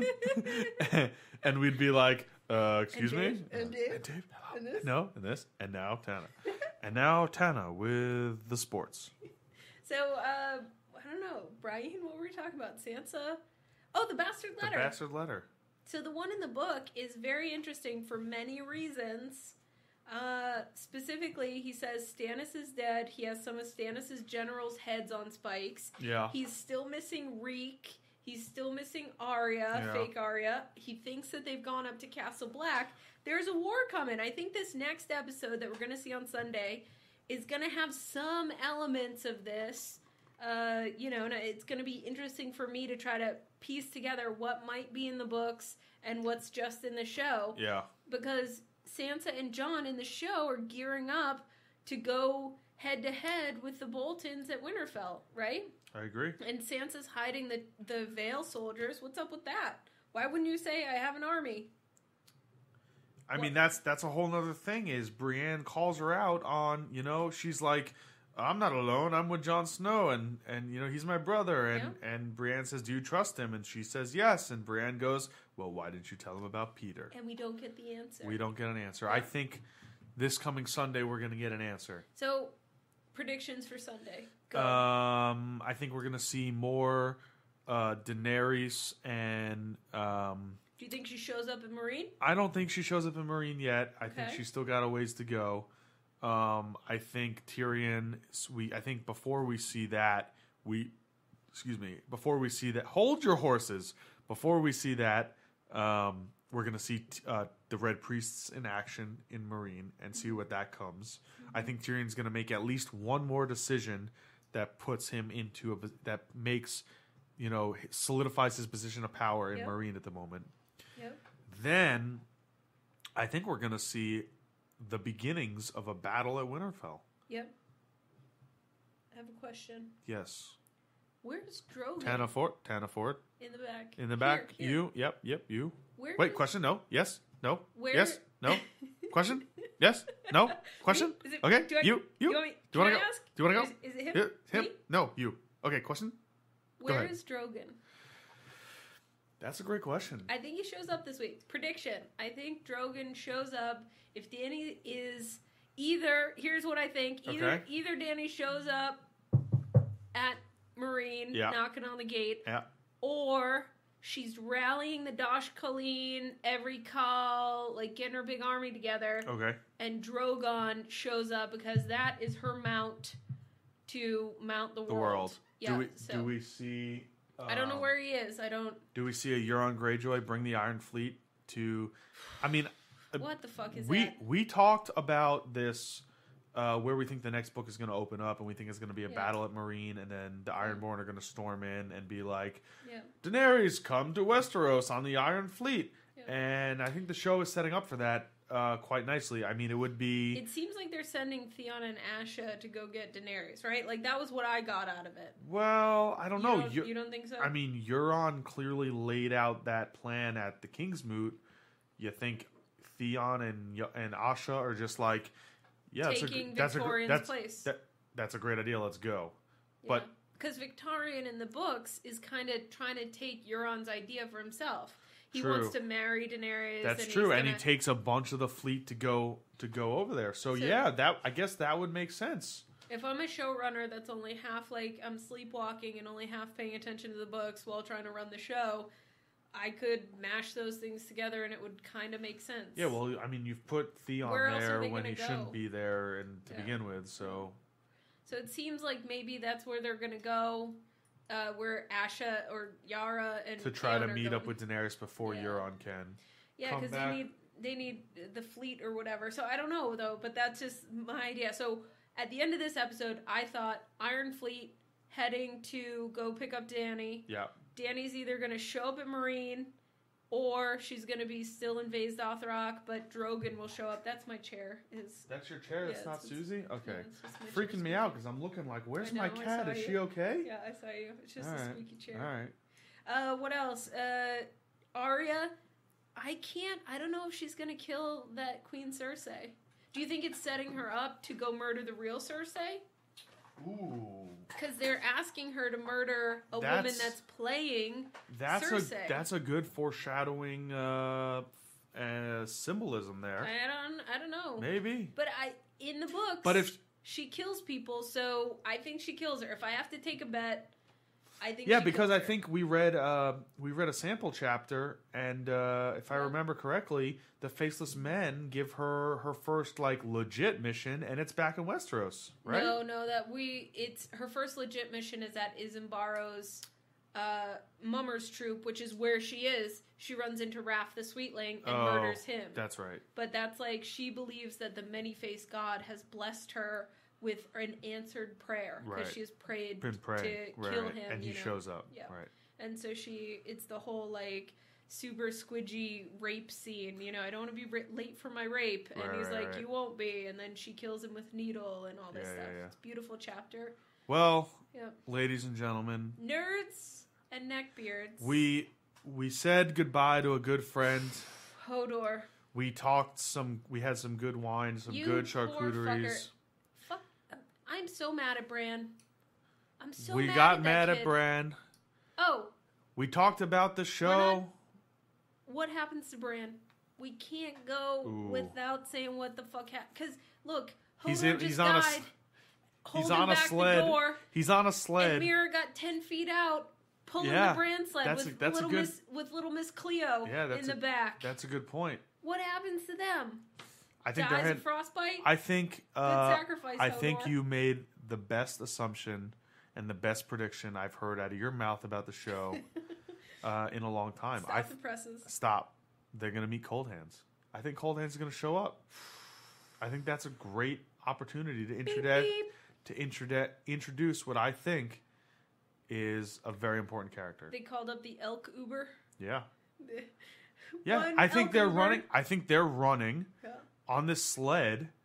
And we'd be like, excuse me? And Dave? And Dave? And this? No, and this. And now Tana. And now Tana with the sports. So, I don't know. Brian, what were we talking about? Sansa? Oh, the bastard letter. The bastard letter. So the one in the book is very interesting for many reasons. Specifically, he says Stannis is dead. He has some of Stannis' generals' heads on spikes. Yeah. He's still missing Reek. He's still missing Arya, fake Arya. He thinks that they've gone up to Castle Black. There's a war coming. I think this next episode that we're going to see on Sunday is going to have some elements of this. And it's going to be interesting for me to try to piece together what might be in the books and what's just in the show. Yeah. Because Sansa and Jon in the show are gearing up to go head-to-head with the Boltons at Winterfell, right? I agree. And Sansa's hiding the Vale soldiers. What's up with that? Why wouldn't you say, I have an army? I mean, that's a whole nother thing is Brienne calls her out on, she's like... I'm not alone. I'm with Jon Snow, and he's my brother. And Brienne says, "Do you trust him?" And she says, "Yes." And Brienne goes, "Well, why didn't you tell him about Peter?" And we don't get the answer. We don't get an answer. I think this coming Sunday we're going to get an answer. So, predictions for Sunday. Go. I think we're going to see more Daenerys and. Do you think she shows up in Meereen? I don't think she shows up in Meereen yet. I think she's still got a ways to go. I think Tyrion. I think before we see that, hold your horses. Before we see that, we're gonna see the Red Priests in action in Meereen and see what that comes. I think Tyrion's gonna make at least one more decision that puts him into that makes solidifies his position of power in Meereen at the moment. Yep. Then, I think we're gonna see the beginnings of a battle at Winterfell. Yep. I have a question. Yes. Where's Drogon? Tannafort. In the back. In the back. Here. You. Yep. You. Where Wait. is- Question. No. Yes. No. Where- Yes. No. Question. Yes. No. Question. Is it- Okay. do I- You. Do you want me? Do you want can to I go? ask? Do you want to go? Is it him? Him. Me? No. You. Okay. Question. Where ahead. is Drogon? That's a great question. I think he shows up this week. Prediction. I think Drogon shows up. If Dany is either, here's what I think. Either Dany shows up at Marine, knocking on the gate, or she's rallying the Dosh Colleen, every call, like getting her big army together. Okay. And Drogon shows up because that is her mount to mount the world. Yeah, do we see... I don't know where he is. Do we see a Euron Greyjoy bring the Iron Fleet to... I mean... What the fuck is that? We talked about this, where we think the next book is going to open up, and we think it's going to be a battle at Marine, and then the Ironborn are going to storm in and be like, Daenerys, come to Westeros on the Iron Fleet. Yeah. And I think the show is setting up for that quite nicely. I mean, it would be... It seems like they're sending Theon and Asha to go get Daenerys, right? Like, that was what I got out of it. Well, I don't know. You don't think so? I mean, Euron clearly laid out that plan at the King's Moot. You think Theon and Asha are just like, taking Victorian's place. That's a great idea. Let's go. Yeah. But because Victorian in the books is kind of trying to take Euron's idea for himself. He true. wants to marry Daenerys. That's true, and he takes a bunch of the fleet to go over there. So yeah, I guess that would make sense. If I'm a showrunner that's only half like I'm sleepwalking and only half paying attention to the books while trying to run the show, I could mash those things together and it would kind of make sense. Yeah, well, I mean, you've put Theon there when he shouldn't be there to begin with, so... So it seems like maybe that's where they're going to go, where Asha or Yara and to try Theon to meet up with Daenerys before Euron can. Yeah, because they need the fleet or whatever. So I don't know, though, but that's just my idea. So at the end of this episode, I thought Iron Fleet heading to go pick up Dany. Yeah. Dany's either going to show up at Marine or she's going to be still in Vaes Dothrak, but Drogon will show up. That's my chair. That's your chair? That's not Susie? Okay. Yeah, freaking me out because I'm looking like, where's my cat? Is she okay? Yeah, I saw you. It's just a squeaky chair. All right. What else? Arya, I don't know if she's going to kill that Queen Cersei. Do you think it's setting her up to go murder the real Cersei? Ooh. Because they're asking her to murder a woman that's playing Cersei. That's a good foreshadowing symbolism there. I don't know. Maybe. But in the books, but if she kills people, so I think she kills her. If I have to take a bet, I think because I think we read a sample chapter, and if I remember correctly, the Faceless Men give her first legit mission, and it's back in Westeros, right? No, it's her first legit mission is at Isambara's Mummer's troop, which is where she is. She runs into Raph the Sweetling and murders him. That's right. But that's she believes that the many-faced God has blessed her with an answered prayer because she has prayed to kill him, and he shows up. Yeah. Right. And so it's the whole super squidgy rape scene. I don't want to be late for my rape, and he's like, you won't be. And then she kills him with needle and all this stuff. Yeah. It's a beautiful chapter. Well, ladies and gentlemen, nerds and neckbeards, we said goodbye to a good friend, Hodor. We had some good wine, some good charcuteries. I'm so mad at Bran. We got mad at Bran. Oh. We talked about the show. What happens to Bran? We can't go without saying what the fuck happened. Because, look, Hodor just died. He's on a sled. He's on a sled. And Mira got 10 feet out, pulling the Bran sled with little Miss Cleo in the back. That's a good point. What happens to them? I think dies of frostbite? I think sacrifice, I think you made the best assumption and the best prediction I've heard out of your mouth about the show in a long time. Stop the presses. Stop. They're going to meet Cold Hands. I think Cold Hands is going to show up. I think that's a great opportunity to introduce what I think is a very important character. They called up the Elk Uber. Yeah. Yeah, I think they're running. I think they're running on this sled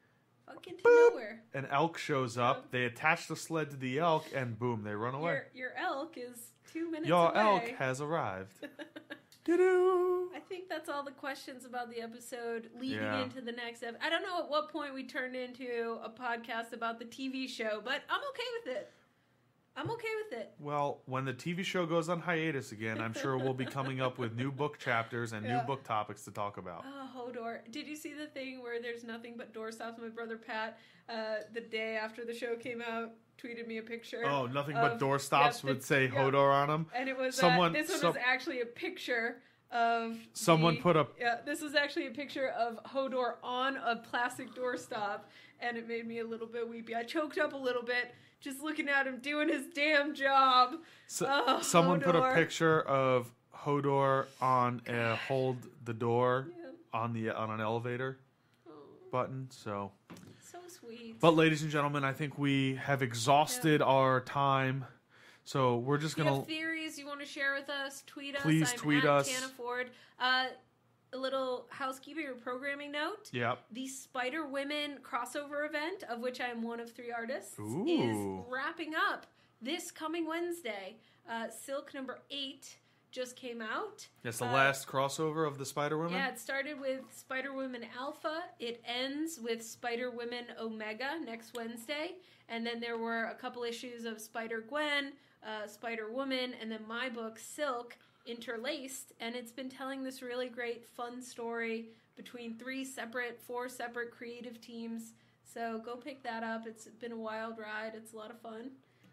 fucking to nowhere. An elk shows up. They attach the sled to the elk, and boom, they run away. Your elk is 2 minutes Your away. elk has arrived. Doo-doo. I think that's all the questions about the episode leading into the next episode. I don't know at what point we turned into a podcast about the TV show, but I'm okay with it. I'm okay with it. Well, when the TV show goes on hiatus again, I'm sure we'll be coming up with new book chapters and new book topics to talk about. Oh, Hodor. Did you see the thing where there's nothing but doorstops? My brother Pat, the day after the show came out, tweeted me a picture. Oh, nothing but doorstops would say Hodor on them? And it was, this one was actually a picture of... this was actually a picture of Hodor on a plastic doorstop, and it made me a little bit weepy. I choked up a little bit just looking at him doing his damn job. Someone put a picture of Hodor on a hold the door on an elevator button. So sweet. But ladies and gentlemen, I think we have exhausted our time. So we're just gonna. If you have theories you want to share with us, tweet us. Please tweet us. Tana Ford. A little housekeeping or programming note. Yep. The Spider Women crossover event, of which I am one of 3 artists, Ooh. is wrapping up this coming Wednesday. Silk number 8 just came out. That's the last crossover of the Spider Women? Yeah, it started with Spider Women Alpha. It ends with Spider Women Omega next Wednesday. And then there were a couple issues of Spider Gwen, Spider Woman, and then my book, Silk, interlaced, and it's been telling this really great fun story between 4 separate creative teams. So go pick that up. It's been a wild ride. It's a lot of fun.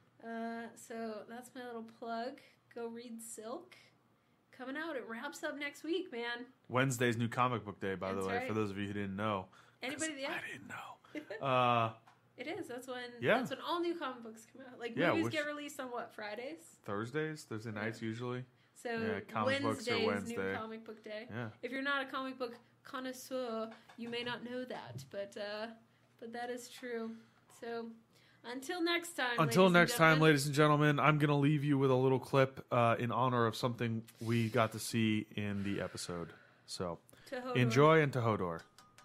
So that's my little plug. Go read Silk. Coming out. It wraps up next week, man. Wednesday's new comic book day, by the way, right. for those of you who didn't know. Anybody? Yeah. I didn't know. It is. That's when all new comic books come out. Like movies get released on what, Fridays? Thursday nights usually. So comic books are Wednesday. New comic book day. Yeah. If you're not a comic book connoisseur, you may not know that, but that is true. So until next time. Ladies and gentlemen, I'm gonna leave you with a little clip in honor of something we got to see in the episode. So enjoy, and to Hodor.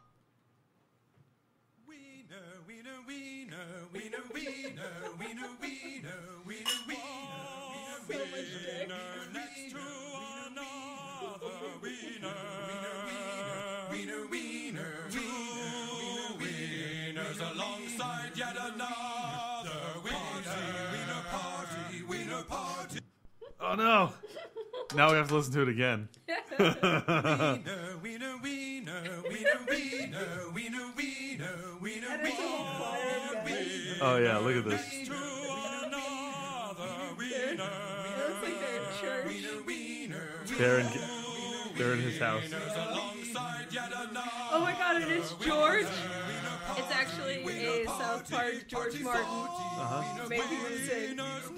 Alongside yet another wiener party. Oh no! Now we have to listen to it again. Oh yeah, look at this. It looks like they're in church. They're in his house. Oh my god, it is George. It's actually a South Park George Martin making them sing.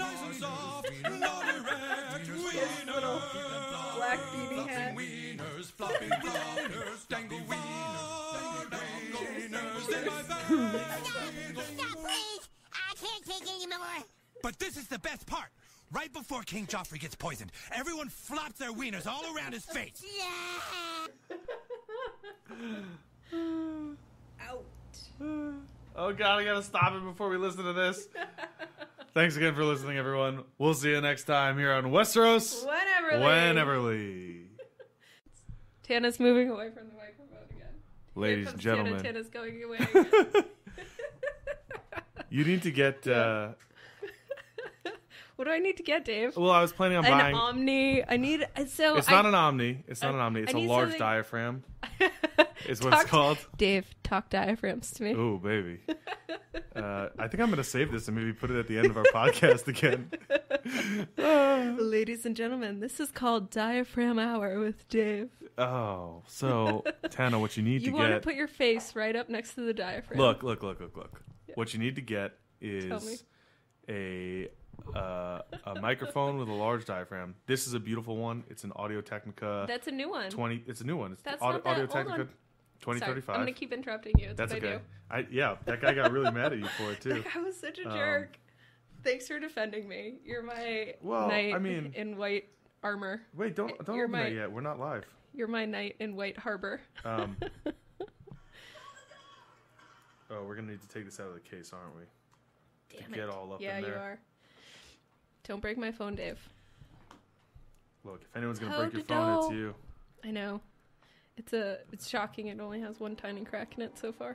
His little black beanie hat. I can't take it anymore. But this is the best part. Right before King Joffrey gets poisoned, everyone flops their wieners all around his face. Out. Oh god, I gotta stop it before we listen to this. Thanks again for listening, everyone. We'll see you next time here on Westeros. Wheneverly. Tana's moving away from the microphone again. Ladies and gentlemen. Tana's going away again. You need to get... What do I need to get, Dave? Well, I was planning on buying... An Omni. It's not an Omni. It's not an Omni. It's a large diaphragm. Is what it's called. Dave, talk diaphragms to me. Oh, baby. I think I'm going to save this and maybe put it at the end of our podcast again. Ladies and gentlemen, this is called Diaphragm Hour with Dave. Oh, so, Tana, what you need to get... You want to put your face right up next to the diaphragm. Look. Yeah. What you need to get is a microphone with a large diaphragm. This is a beautiful one. It's an Audio-Technica. That's a new one. It's a new one. It's That's Audio-Technica 2035. Sorry, I'm going to keep interrupting you. That's what okay. I do. Yeah, that guy got really mad at you for it, too. That guy was such a jerk. Thanks for defending me. You're my knight in white armor. Wait, don't open that yet. We're not live. You're my knight in White Harbor. Oh, we're gonna need to take this out of the case, aren't we? Damn to get all up yeah, in there. you are. Don't break my phone, Dave. Look, if anyone's gonna break your phone, it's you. I know. It's shocking. It only has one tiny crack in it so far.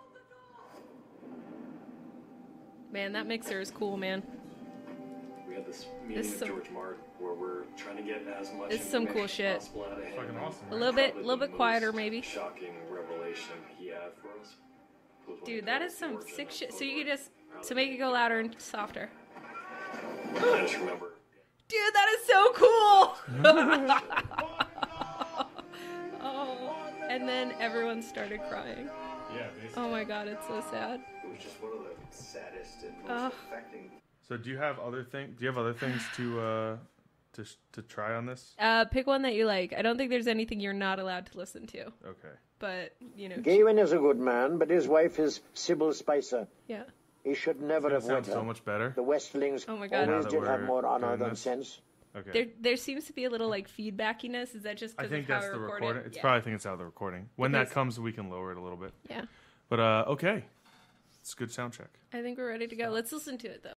Man, that mixer is cool, man. We had this meeting with George Martin where we're trying to get as much It's some cool shit. as possible out of him. Fucking awesome. A little bit quieter, maybe. Shocking revelation he had for us. Dude, that is some sick shit. So you can just to make it go louder and softer. I just remember. Dude, that is so cool. Oh, and then everyone started crying. Yeah, basically. Oh my god, it's so sad. It was just one of the saddest and most affecting. So do you have other things to try on this? Pick one that you like. I don't think there's anything you're not allowed to listen to. Okay. But, you know. Gavin is a good man, but his wife is Sybil Spicer. Yeah. He should never have wed Sounds her. so much better. The Westlings Oh my God. always Now that did have we're more honor doing than this. sense. Okay. There seems to be a little, like, feedbackiness. Is that just I because think of how that's we the record recording. it? It's Yeah. probably I think it's out of the recording. When that Because- comes, we can lower it a little bit. Yeah. But okay, it's a good sound check. I think we're ready to go. Let's listen to it, though.